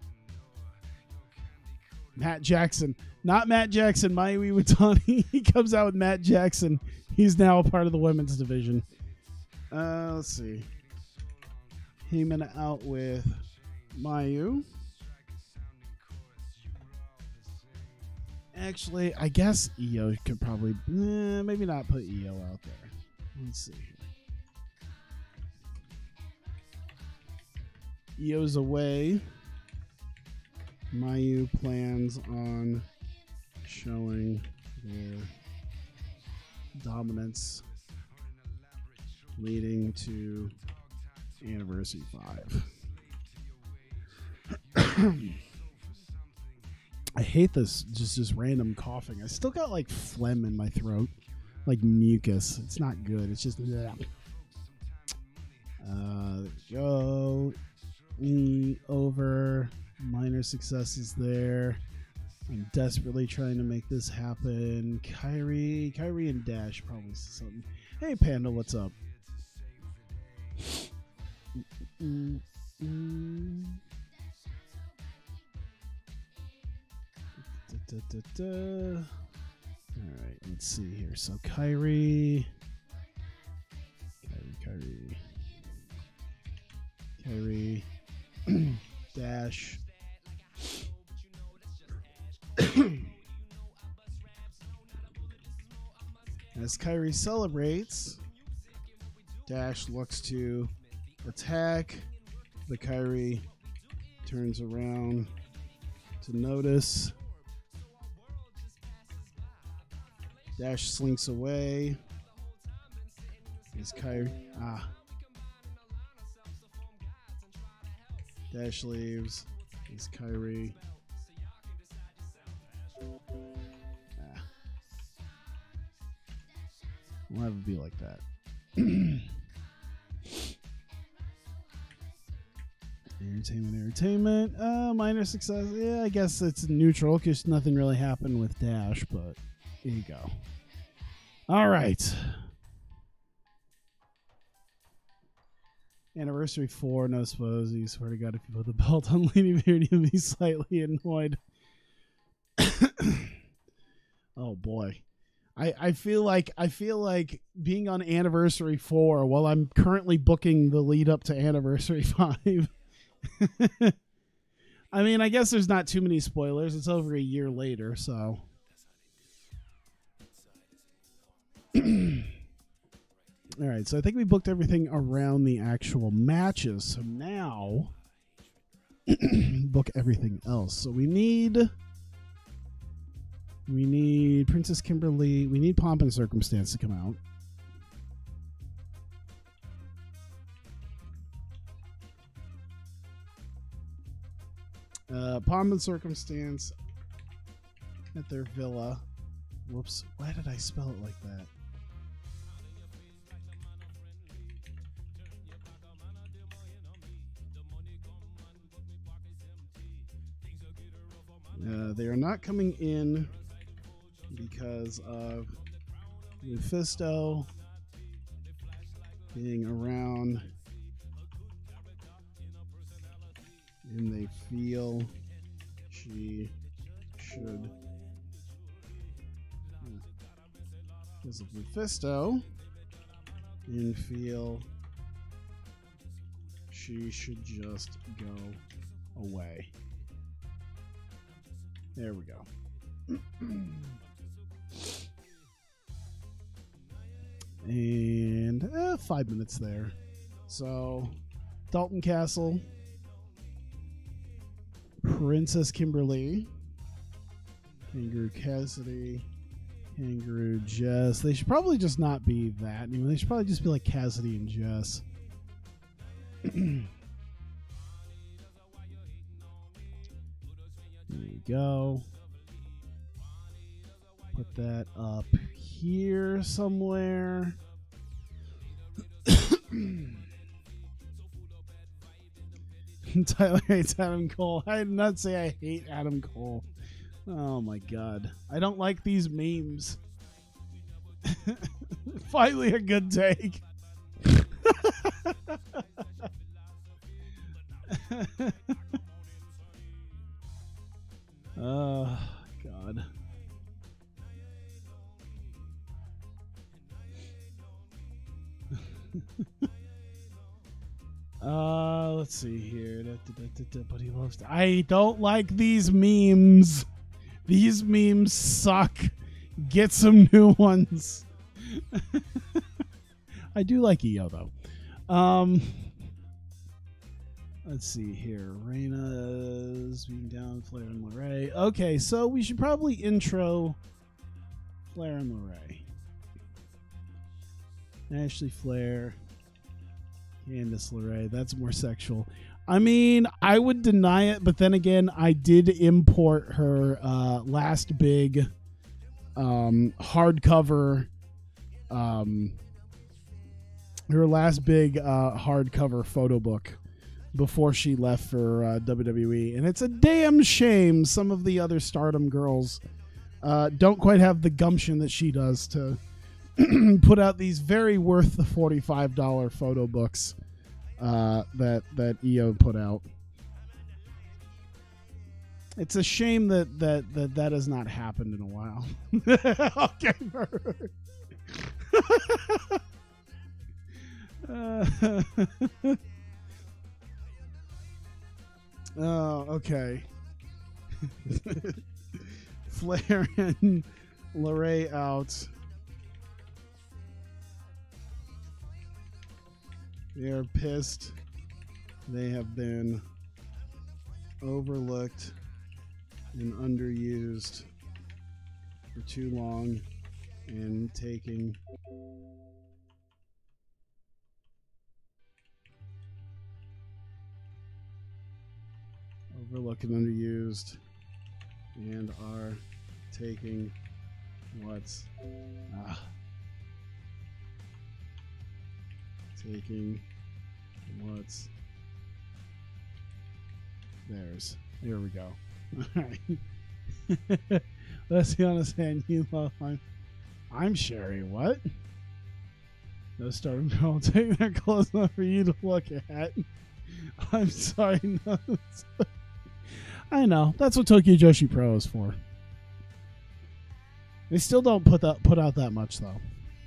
A: Matt Jackson, not Matt Jackson, Mayu Iwatani. He comes out with Matt Jackson. He's now a part of the women's division. Let's see. Heyman out with Mayu. Actually, I guess Io could probably maybe not put Io out there. Let's see here. Io's away. Mayu plans on showing their dominance leading to Anniversary 5. I hate this just random coughing. I still got like phlegm in my throat, like mucus. It's not good. It's just go over. Minor successes there. I'm desperately trying to make this happen. Kyrie and Dash probably something. Hey Panda, what's up? All right, let's see here. So Kyrie, Dash. As Kyrie celebrates, Dash looks to attack, but Kyrie turns around to notice. Dash slinks away. As Kyrie Dash leaves. As Kyrie we'll have it be like that. Entertainment. Minor success. Yeah, I guess it's neutral because nothing really happened with Dash, but here you go. All right. Anniversary 4, no Sposy. Swear to God, if you put the belt on Lady Beardy, you'll be slightly annoyed. Oh boy. I feel like being on Anniversary 4 while I'm currently booking the lead up to Anniversary 5. I mean, I guess there's not too many spoilers. It's over a year later, so. All right, so I think we booked everything around the actual matches. So now, book everything else. So we need Princess Kimberly. We need Pomp and Circumstance to come out. Pomp and Circumstance at their villa. Whoops. Why did I spell it like that? They are not coming in because of Mephisto being around, and they feel she should, because of Mephisto, and feel she should just go away. There we go. And 5 minutes there. So, Dalton Castle, Princess Kimberly, Kangaroo Cassidy, Kangaroo Jess. They should probably just not be that anymore. They should probably just be like Cassidy and Jess. There you go. Put that up here somewhere. Tyler hates Adam Cole. I did not say I hate Adam Cole. Oh my God. I don't like these memes. Finally a good take. Oh, God. Let's see here. But he loves. I don't like these memes. These memes suck. Get some new ones. I do like EO though. Let's see here. Reina's being down, Flair and LeRae. Okay, so we should probably intro Flair and LeRae. Ashley Flair, Candice LeRae. That's more sexual. I mean, I would deny it, but then again, I did import her last big hardcover photo book before she left for WWE, and it's a damn shame some of the other Stardom girls don't quite have the gumption that she does to put out these very worth the $45 photo books that EO put out. It's a shame that has not happened in a while. Okay, oh, okay. Flair and LeRae out. They are pissed. They have been overlooked and underused for too long and taking overlooked and underused and are taking what's taking what's theirs. Here we go. All right. Let's be honest, man. You love I'm Sherry. What? No Stardom girl will take that close enough for you to look at. I'm sorry. No. I know. That's what Tokyo Joshi Pro is for. They still don't put out that much though.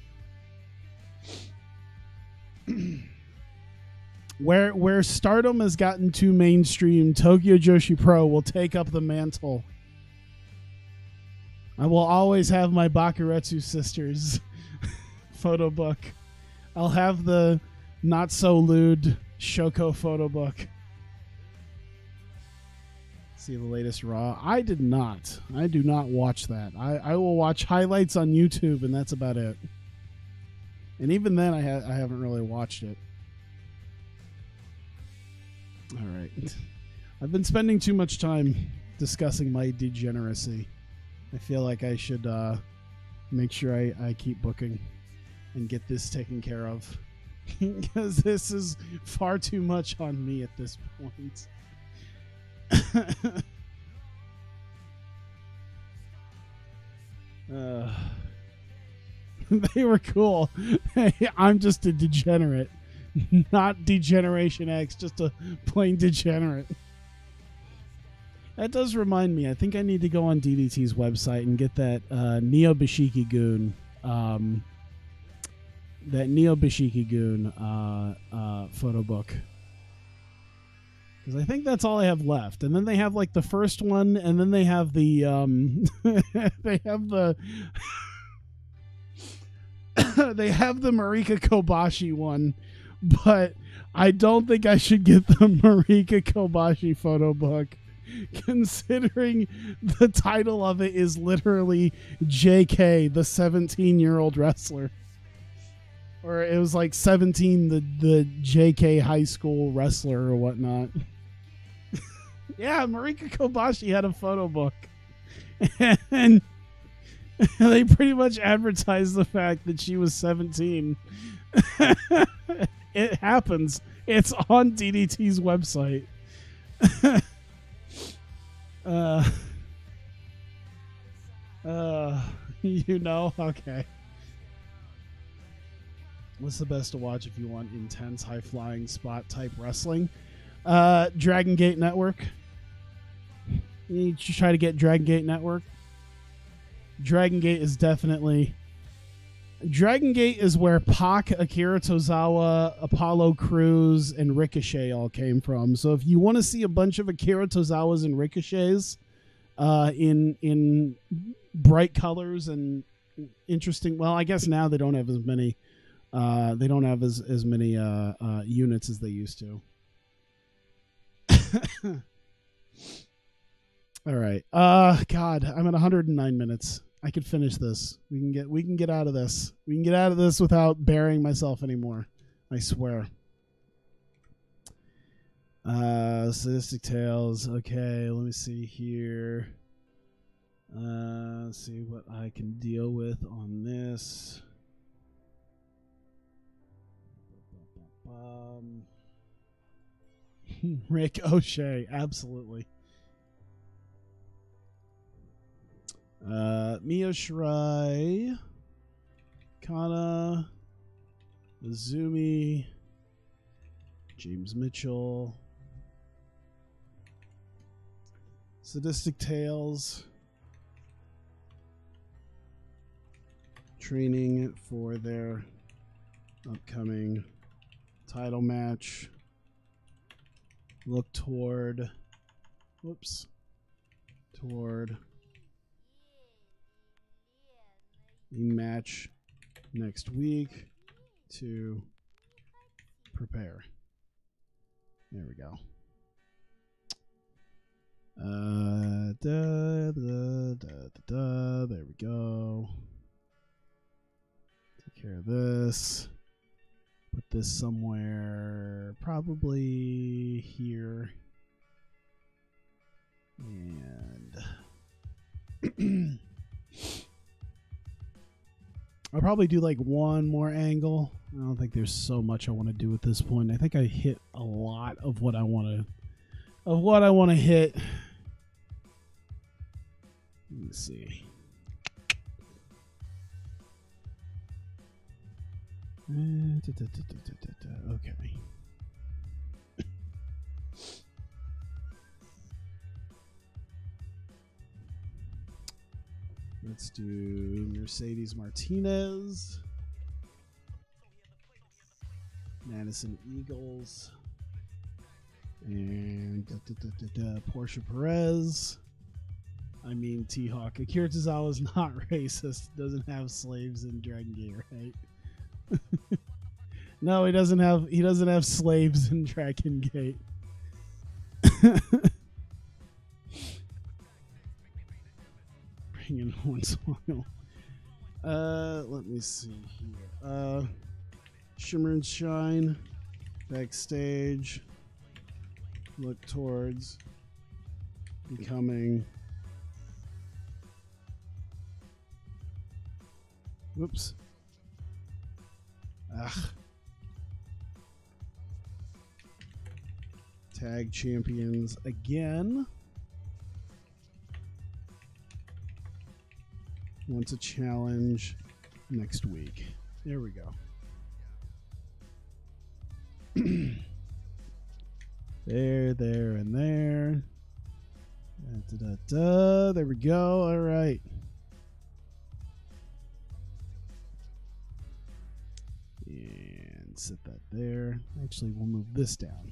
A: Where Stardom has gotten too mainstream, Tokyo Joshi Pro will take up the mantle. I will always have my Bakuretsu sisters photo book. I'll have the not so lewd Shoko photo book. See the latest Raw. I did not. I do not watch that. I will watch highlights on YouTube, and that's about it. And even then, I haven't really watched it. All right. I've been spending too much time discussing my degeneracy. I feel like I should make sure I keep booking and get this taken care of. Because this is far too much on me at this point. They were cool. Hey, I'm just a degenerate. Not Degeneration X, just a plain degenerate. That does remind me, I think I need to go on DDT's website and get that Neo Bishiki Goon photo book. Because I think that's all I have left. And then they have like the first one, and then they have the they have the they have the Marika Kobashi one, but I don't think I should get the Marika Kobashi photo book, considering the title of it is literally JK, the 17-year-old wrestler. Or it was like 17, the JK high school wrestler or whatnot. Yeah, Marika Kobashi had a photo book. And they pretty much advertised the fact that she was 17. It happens. It's on DDT's website. You know? Okay. What's the best to watch if you want intense, high-flying, spot-type wrestling? Dragon Gate Network. You should try to get Dragon Gate Network. Dragon Gate is definitely... Dragon Gate is where Pac, Akira Tozawa, Apollo Crews, and Ricochet all came from. So if you want to see a bunch of Akira Tozawas and Ricochets in bright colors and interesting... Well, I guess now they don't have as many... they don't have as many units as they used to. All right. God, I'm at 109 minutes. I could finish this. We can get out of this. We can get out of this without burying myself anymore. I swear. Sadistic Tales. Okay, let me see here. Let's see what I can deal with on this. Rick O'Shea, absolutely. Mio Shirai, Kana, Izumi, James Mitchell, Sadistic Tales, training for their upcoming title match. Look toward the match next week to prepare. There we go. There we go. Take care of this. Put this somewhere, probably here. And I'll probably do like one more angle. I don't think there's so much I want to do at this point. I think I hit a lot of what I want to hit. Let me see. Okay. Let's do Mercedes Martinez, Madison Eagles, and Portia Perez. I mean T-Hawk. Akira Tozawa is not racist. Doesn't have slaves in Dragon Gate, right? No, he doesn't have slaves in Dragon Gate. Bring in one smile. Let me see here. Shimmer and Shine backstage. Look towards becoming. Whoops. Tag champions again. Wants a challenge next week. There we go. There, and there. There we go. All right. And set that there. Actually, we'll move this down.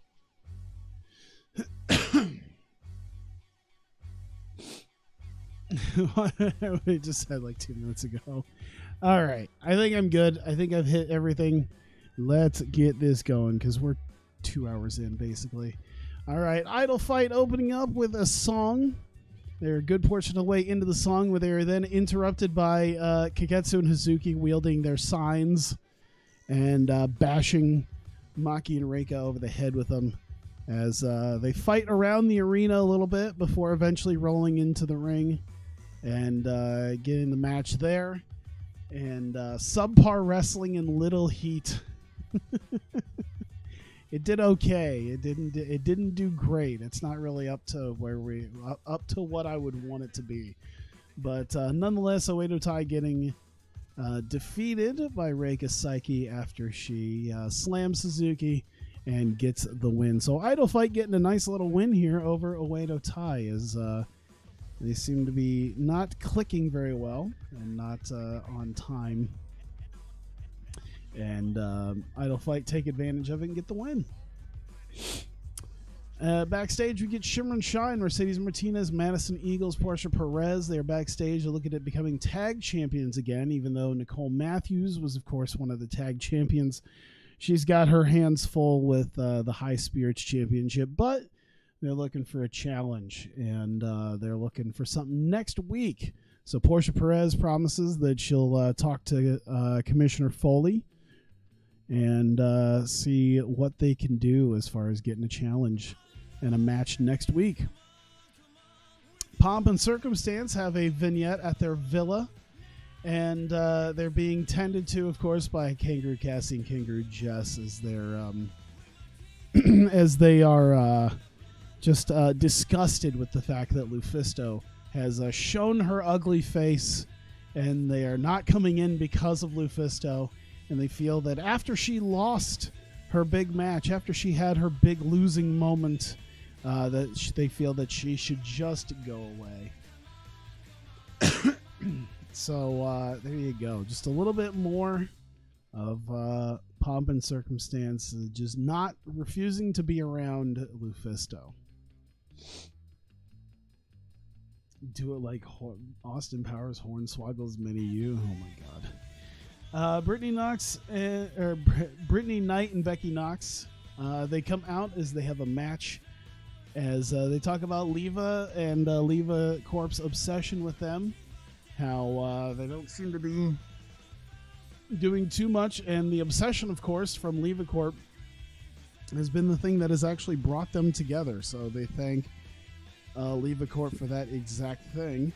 A: We just had like 2 minutes ago. All right. I think I'm good. I think I've hit everything. Let's get this going because we're 2 hours in, basically. All right. Idol Fight opening up with a song. They're a good portion of the way into the song where they are then interrupted by Kaketsu and Hazuki wielding their signs and bashing Maki and Reika over the head with them as they fight around the arena a little bit before eventually rolling into the ring and getting the match there. And subpar wrestling in Little Heat. It did okay. It didn't do great. It's not really up to what I would want it to be. But nonetheless, Oedo Tai getting defeated by Reika Saiki after she slams Suzuki and gets the win. So Idol Fight getting a nice little win here over Oedo Tai, as they seem to be not clicking very well and not on time. And Idol Fight take advantage of it and get the win. Backstage, we get Shimmer and Shine, Mercedes Martinez, Madison Eagles, Portia Perez. They're backstage. They're looking at becoming tag champions again, even though Nicole Matthews was, of course, one of the tag champions. She's got her hands full with the High Spirits Championship, but they're looking for a challenge, and they're looking for something next week. So Portia Perez promises that she'll talk to Commissioner Foley and see what they can do as far as getting a challenge and a match next week. Pomp and Circumstance have a vignette at their villa, and they're being tended to, of course, by Kangaroo Cassie and Kangaroo Jess as they're as they are just disgusted with the fact that Lufisto has shown her ugly face, and they are not coming in because of Lufisto, and they feel that after she lost her big match, after she had her big losing moment, they feel that she should just go away. So there you go. Just a little bit more of Pomp and Circumstance, just not refusing to be around Lufisto. Do it like Austin Powers, Hornswoggle's Mini You. Oh my God. Brittany Knight and Becky Knox. They come out as they have a match, as they talk about Leva and Leva Corp's obsession with them, how they don't seem to be doing too much, and the obsession, of course, from Leva Corp has been the thing that has actually brought them together. So they thank Leva Corp for that exact thing.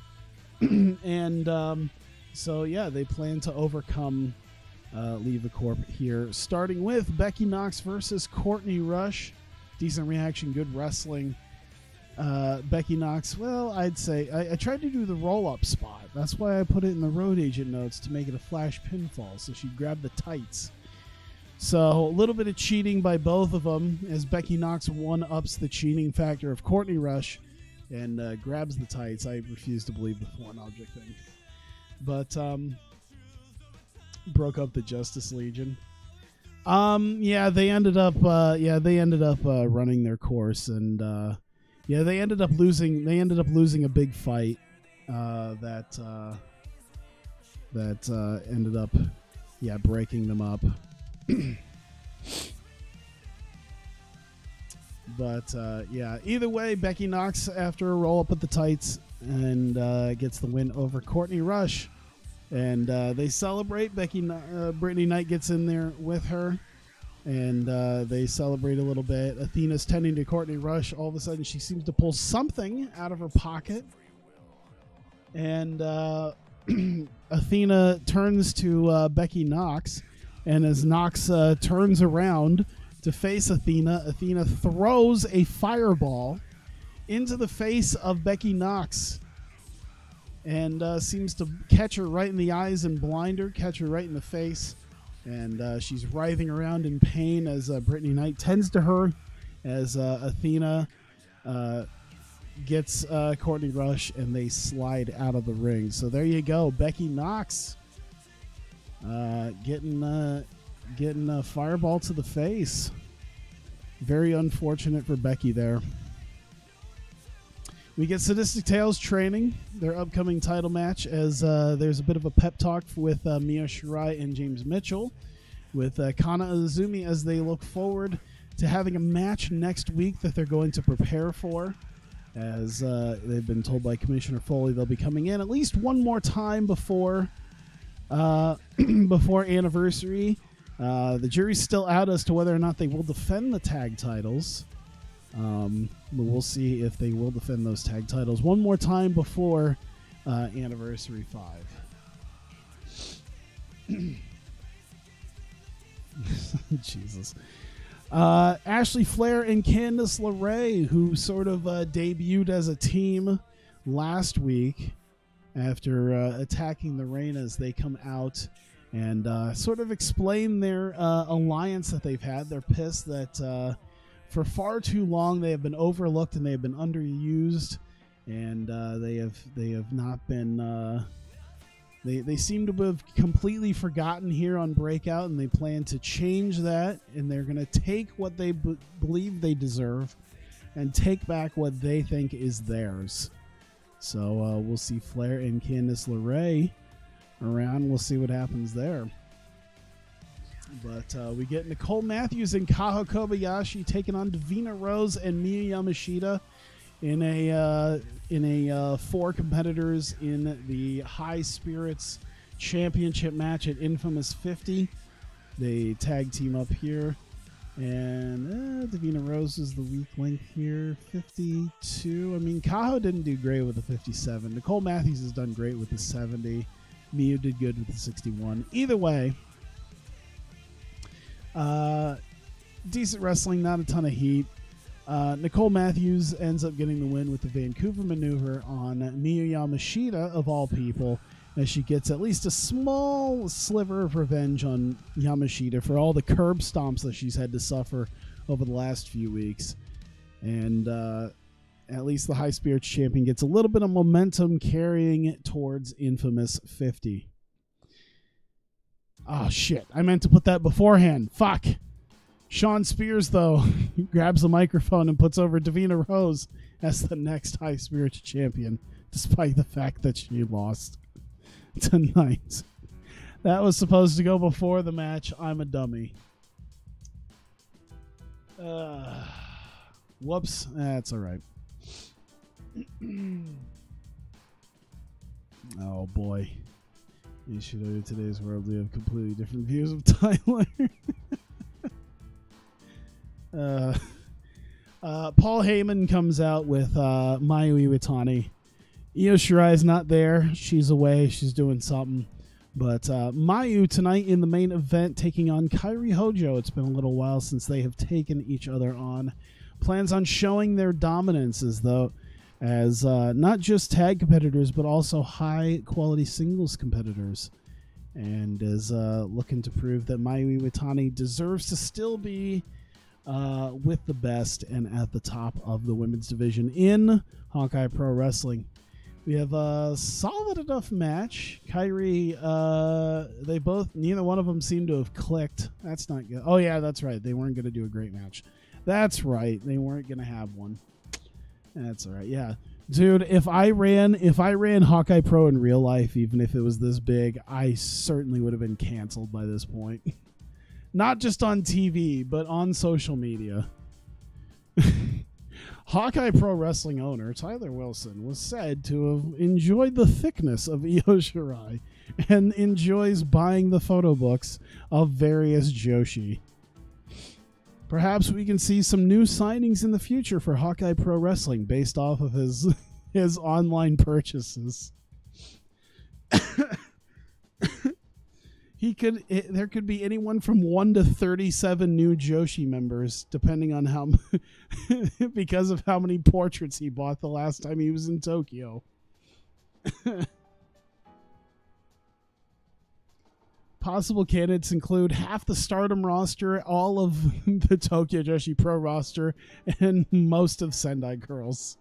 A: And so yeah, they plan to overcome Leva Corp here, starting with Becky Knox versus Courtney Rush. Decent reaction, good wrestling. Becky Knox, well, I'd say I tried to do the roll-up spot. That's why I put it in the road agent notes, to make it a flash pinfall, so she grabbed the tights. So a little bit of cheating by both of them, as Becky Knox one-ups the cheating factor of Courtney Rush and grabs the tights. I refuse to believe the foreign object thing. But broke up the Justice Legion. Yeah, they ended up running their course, and yeah, they ended up losing a big fight that ended up breaking them up. But yeah, either way, Becky Knox, after a roll up with the tights, and gets the win over Courtney Rush. And they celebrate. Brittany Knight gets in there with her, and they celebrate a little bit. Athena's tending to Courtney Rush. All of a sudden, she seems to pull something out of her pocket, and Athena turns to Becky Knox, and as Knox turns around to face Athena, Athena throws a fireball into the face of Becky Knox, and seems to catch her right in the eyes and blind her, catch her right in the face. And she's writhing around in pain as Brittany Knight tends to her, as Athena gets Courtney Rush, and they slide out of the ring. So there you go. Becky Knox getting a fireball to the face. Very unfortunate for Becky there. We get Sadistic Tales training their upcoming title match, as there's a bit of a pep talk with Mio Shirai and James Mitchell, with Kana Azumi, as they look forward to having a match next week that they're going to prepare for, as they've been told by Commissioner Foley they'll be coming in at least one more time before before Anniversary. The jury's still out as to whether or not they will defend the tag titles. But we'll see if they will defend those tag titles one more time before Anniversary 5. Jesus. Ashley Flair and Candice LeRae, who sort of debuted as a team last week, after attacking the Reign as they come out and sort of explain their alliance that they've had. They're pissed that for far too long they have been overlooked and they have been underused, and they have not been. They seem to have completely forgotten here on Breakout, and they plan to change that, and they're going to take what they believe they deserve and take back what they think is theirs. So we'll see Flair and Candice LeRae around. We'll see what happens there. But we get Nicole Matthews and Kaho Kobayashi taking on Davina Rose and Miyu Yamashita in a 4 competitors in the High Spirits Championship match at Infamous 50. They tag team up here, and Davina Rose is the weak link here. 52. I mean, Kaho didn't do great with the 57. Nicole Matthews has done great with the 70. Miyu did good with the 61. Either way, decent wrestling, not a ton of heat. Nicole Matthews ends up getting the win with the Vancouver maneuver on Miyu Yamashita, of all people, as she gets at least a small sliver of revenge on Yamashita for all the curb stomps that she's had to suffer over the last few weeks. And at least the High Spirits champion gets a little bit of momentum carrying it towards Infamous 50. Oh, shit. I meant to put that beforehand. Fuck. Sean Spears, though, grabs the microphone and puts over Davina Rose as the next High Spirits champion, despite the fact that she lost tonight. That was supposed to go before the match. I'm a dummy. Whoops. That's all right. Oh, boy. You should know in today's world we have completely different views of Tyler. Paul Heyman comes out with Mayu Iwatani. Io Shirai's not there. She's away. She's doing something. But Mayu tonight in the main event taking on Kairi Hojo. It's been a little while since they have taken each other on. Plans on showing their dominance as not just tag competitors, but also high-quality singles competitors. And is looking to prove that Mayu Iwatani deserves to still be with the best and at the top of the women's division in Hawkeye Pro Wrestling. We have a solid enough match. Kairi, neither one of them seem to have clicked. That's not good. Oh yeah, that's right. They weren't going to do a great match. That's right. They weren't going to have one. That's all right. Yeah. Dude, if I ran Hawkeye Pro in real life, even if it was this big, I certainly would have been canceled by this point. Not just on TV, but on social media. Hawkeye Pro Wrestling owner Tyler Wilson was said to have enjoyed the thickness of Io Shirai and enjoys buying the photo books of various Joshi. Perhaps we can see some new signings in the future for Hawkeye Pro Wrestling based off of his online purchases. There could be anyone from 1 to 37 new Joshi members, depending on how, because of how many portraits he bought the last time he was in Tokyo. Possible candidates include half the Stardom roster, all of the Tokyo Joshi Pro roster, and most of Sendai Girls.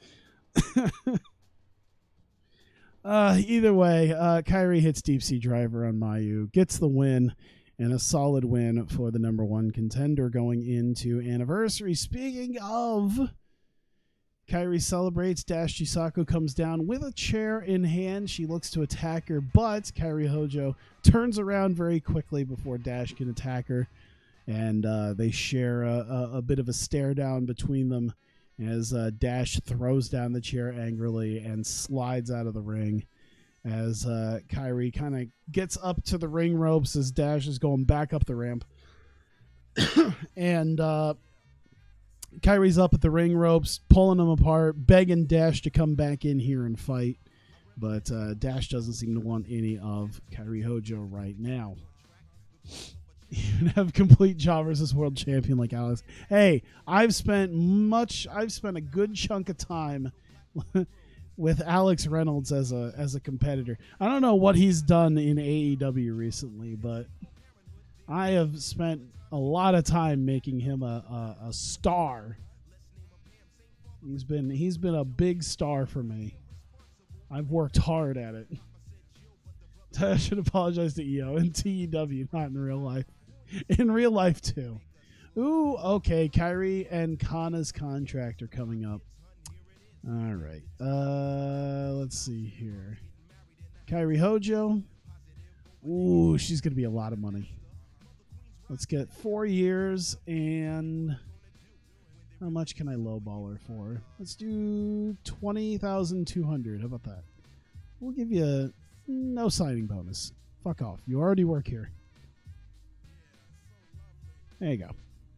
A: Either way, Kairi hits Deep Sea Driver on Mayu, gets the win, and a solid win for the #1 contender going into Anniversary. Speaking of, Kairi celebrates. Dash Chisako comes down with a chair in hand. She looks to attack her, but Kairi Hojo turns around very quickly before Dash can attack her, and they share a bit of a stare down between them as Dash throws down the chair angrily and slides out of the ring as Kairi kind of gets up to the ring ropes as Dash is going back up the ramp. And Kairi's up at the ring ropes, pulling them apart, begging Dash to come back in here and fight. But Dash doesn't seem to want any of Kairi Hojo right now. You have complete Jaw versus world champion like Alex. Hey, I've spent a good chunk of time with Alex Reynolds as a competitor. I don't know what he's done in AEW recently, but I have spent a lot of time making him a star. He's been a big star for me. I've worked hard at it. I should apologize to EO and TEW, not in real life. In real life too. Ooh, okay. Kyrie and Kana's contract are coming up. All right. Let's see here. Kyrie Hojo. Ooh, she's gonna be a lot of money. Let's get 4 years, and how much can I lowball her for? Let's do 20,200. How about that? We'll give you no signing bonus. Fuck off. You already work here. There you go.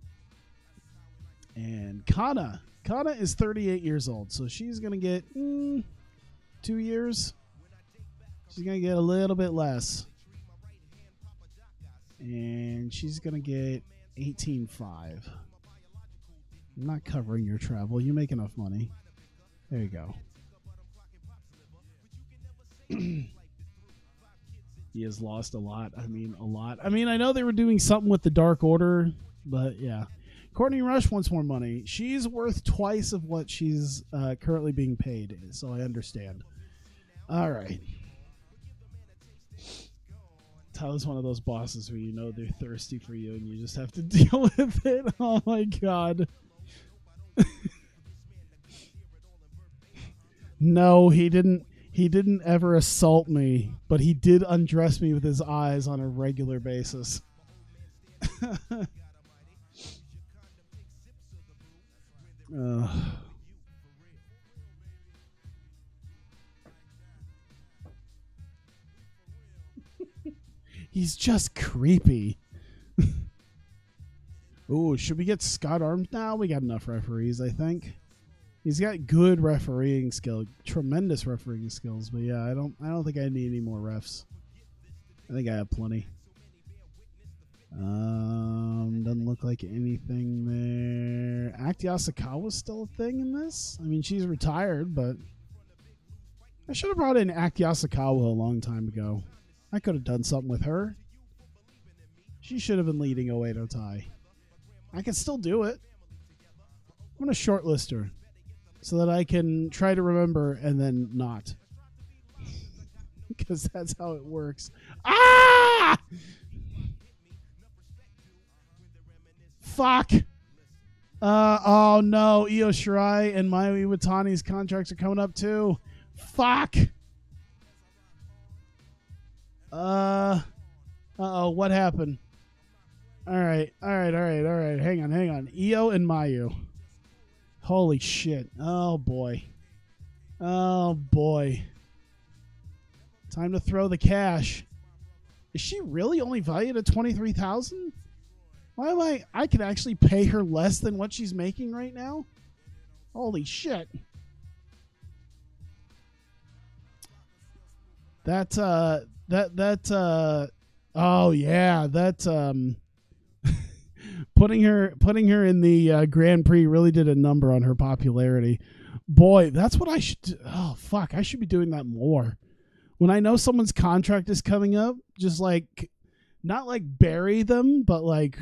A: And Kana. Kana is 38 years old, so she's going to get 2 years. She's going to get a little bit less. And she's going to get 18.5. I'm not covering your travel. You make enough money. There you go. He has lost a lot. I mean, a lot. I mean, I know they were doing something with the Dark Order, but yeah. Courtney Rush wants more money. She's worth twice of what she's currently being paid, so I understand. All right. Tyler's one of those bosses where you know they're thirsty for you and you just have to deal with it. Oh, my God. No, he didn't. He didn't ever assault me, but he did undress me with his eyes on a regular basis. He's just creepy. Ooh, should we get Scott Arms now? We got enough referees, I think. He's got good refereeing skill, tremendous refereeing skills, but yeah, I don't think I need any more refs. I think I have plenty. Doesn't look like anything there. Act Yasukawa's still a thing in this? I mean, she's retired, but I should have brought in Act Yasukawa a long time ago. I could have done something with her. She should have been leading Oedo Tai. I can still do it. I'm going to shortlist her so that I can try to remember and then not. Because that's how it works. Ah! Fuck. Oh no, Io Shirai and Mayu Iwatani's contracts are coming up too. Fuck. Uh-oh, what happened? All right. Hang on. Io and Mayu. Holy shit. Oh boy. Time to throw the cash. Is she really only valued at 23,000? Why am I could actually pay her less than what she's making right now? Holy shit. Oh yeah, putting her in the Grand Prix really did a number on her popularity. Boy, that's what I should do. Oh fuck, I should be doing that more. When I know someone's contract is coming up, just like not like bury them, but like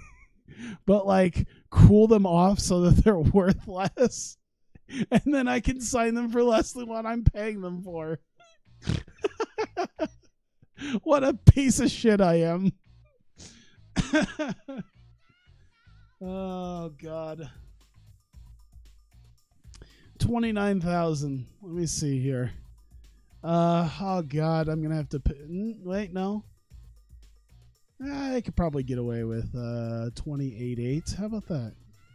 A: cool them off so that they're worth less. And then I can sign them for less than what I'm paying them for. What a piece of shit I am. Oh God. 29,000. Let me see here. Oh God, I'm gonna have to wait, no. I could probably get away with 28.8. How about that?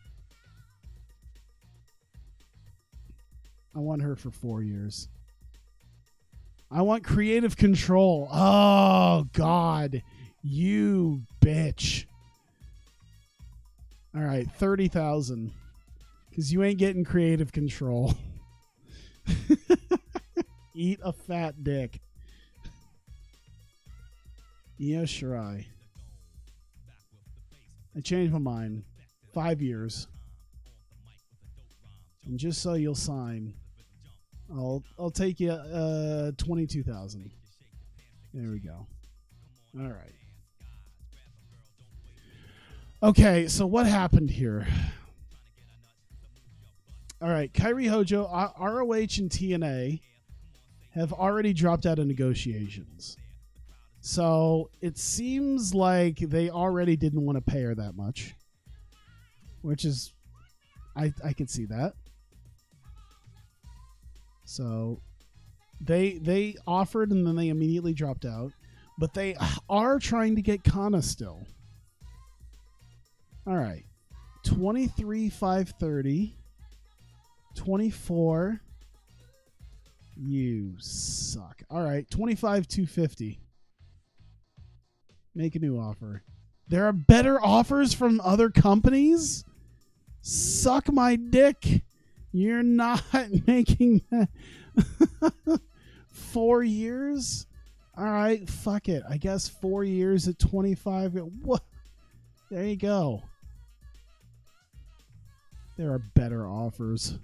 A: I want her for 4 years. I want creative control. Oh God, you bitch. All right, 30,000. Because you ain't getting creative control. Eat a fat dick. Io Shirai. I changed my mind. 5 years. And just so you'll sign, I'll take you 22,000. There we go. All right. Okay, so what happened here? All right, Kairi Hojo, ROH, and TNA have already dropped out of negotiations. So it seems like they already didn't want to pay her that much, which is, I could see that. So they offered and then they immediately dropped out, but they are trying to get Kana still. All right, 23,530, 24. You suck. All right, 25,250. Make a new offer. There are better offers from other companies? Suck my dick. You're not making that. 4 years? All right, fuck it. I guess 4 years at 25. What? There you go. There are better offers.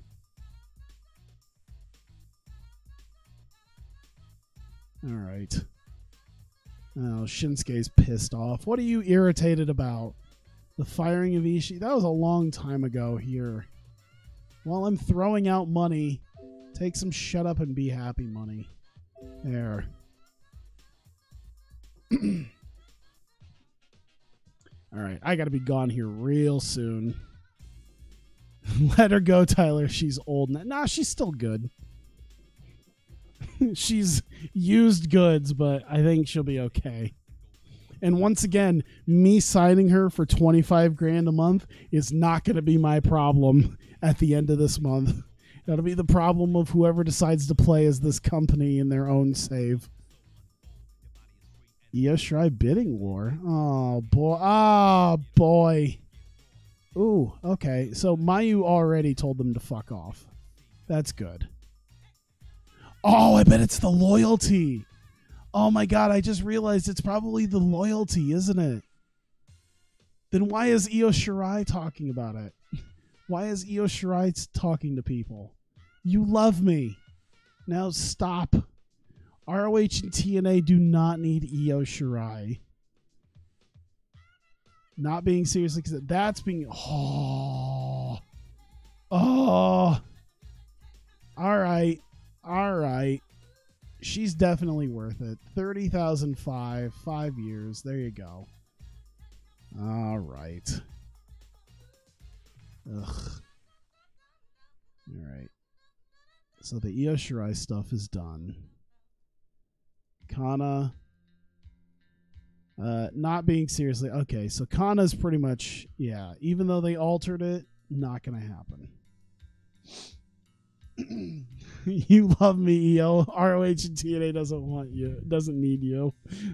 A: All right. Oh, Shinsuke's pissed off. What are you irritated about? The firing of Ishii? That was a long time ago here. While I'm throwing out money, take some shut up and be happy money. There. All right. I got to be gone here real soon. Let her go, Tyler. She's old. Nah, she's still good. She's used goods, but I think she'll be okay. And once again, me signing her for 25 grand a month is not going to be my problem at the end of this month. That'll be the problem of whoever decides to play as this company in their own save. Io Shirai bidding war. Oh boy. Oh boy. Ooh, okay. So Mayu already told them to fuck off. That's good. Oh, I bet it's the loyalty. Oh my god, I just realized it's probably the loyalty, isn't it? Then why is Io Shirai talking about it? Why is Io Shirai talking to people? You love me. Now stop. ROH and TNA do not need Io Shirai. Not being serious, because that's being... Oh. All right. All right. She's definitely worth it. 30,005, 5 years. There you go. All right. Ugh. All right. So the Io Shirai stuff is done. Kana. Not being seriously. Okay, so Kana's pretty much, yeah, even though they altered it, not going to happen. You love me, EO. ROH and TNA doesn't want you. Doesn't need you.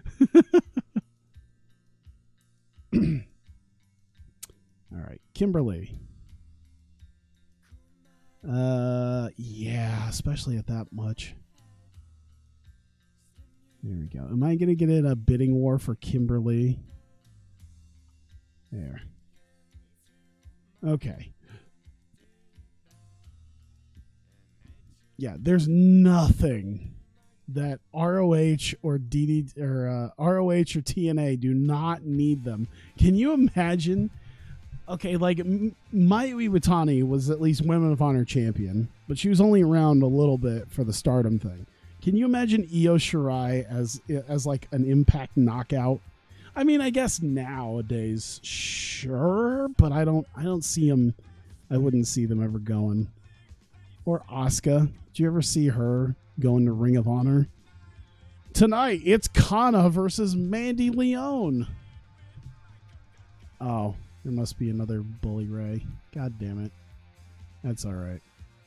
A: All right, Kimberly. Yeah, especially at that much. There we go. Am I going to get in a bidding war for Kimberly? There. Okay. Yeah, there's nothing that ROH or DD or ROH or TNA do not need them. Can you imagine? Okay, like Mayu Iwatani was at least Women of Honor champion, but she was only around a little bit for the Stardom thing. Can you imagine Io Shirai as like an Impact knockout? I mean, I guess nowadays, sure, but I don't see them. I wouldn't see them ever going. Or Asuka. Did you ever see her going to Ring of Honor? Tonight, it's Kana versus Mandy Leon. Oh, there must be another Bully Ray. God damn it. That's all right.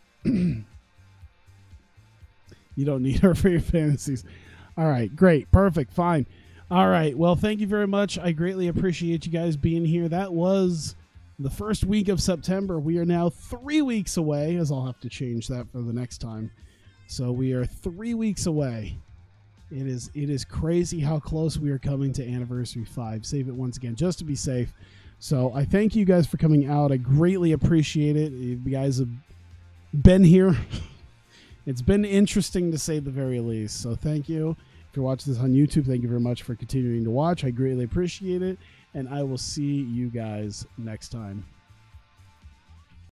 A: You don't need her for your fantasies. All right, great, perfect, fine. All right, well, thank you very much. I greatly appreciate you guys being here. That was the first week of September. We are now 3 weeks away, as I'll have to change that for the next time. So we are 3 weeks away. It is crazy how close we are coming to Anniversary 5. Save it once again, just to be safe. So I thank you guys for coming out. I greatly appreciate it. You guys have been here. it's been interesting to say the very least. So thank you. If you're watching this on YouTube, thank you very much for continuing to watch. I greatly appreciate it. And I will see you guys next time.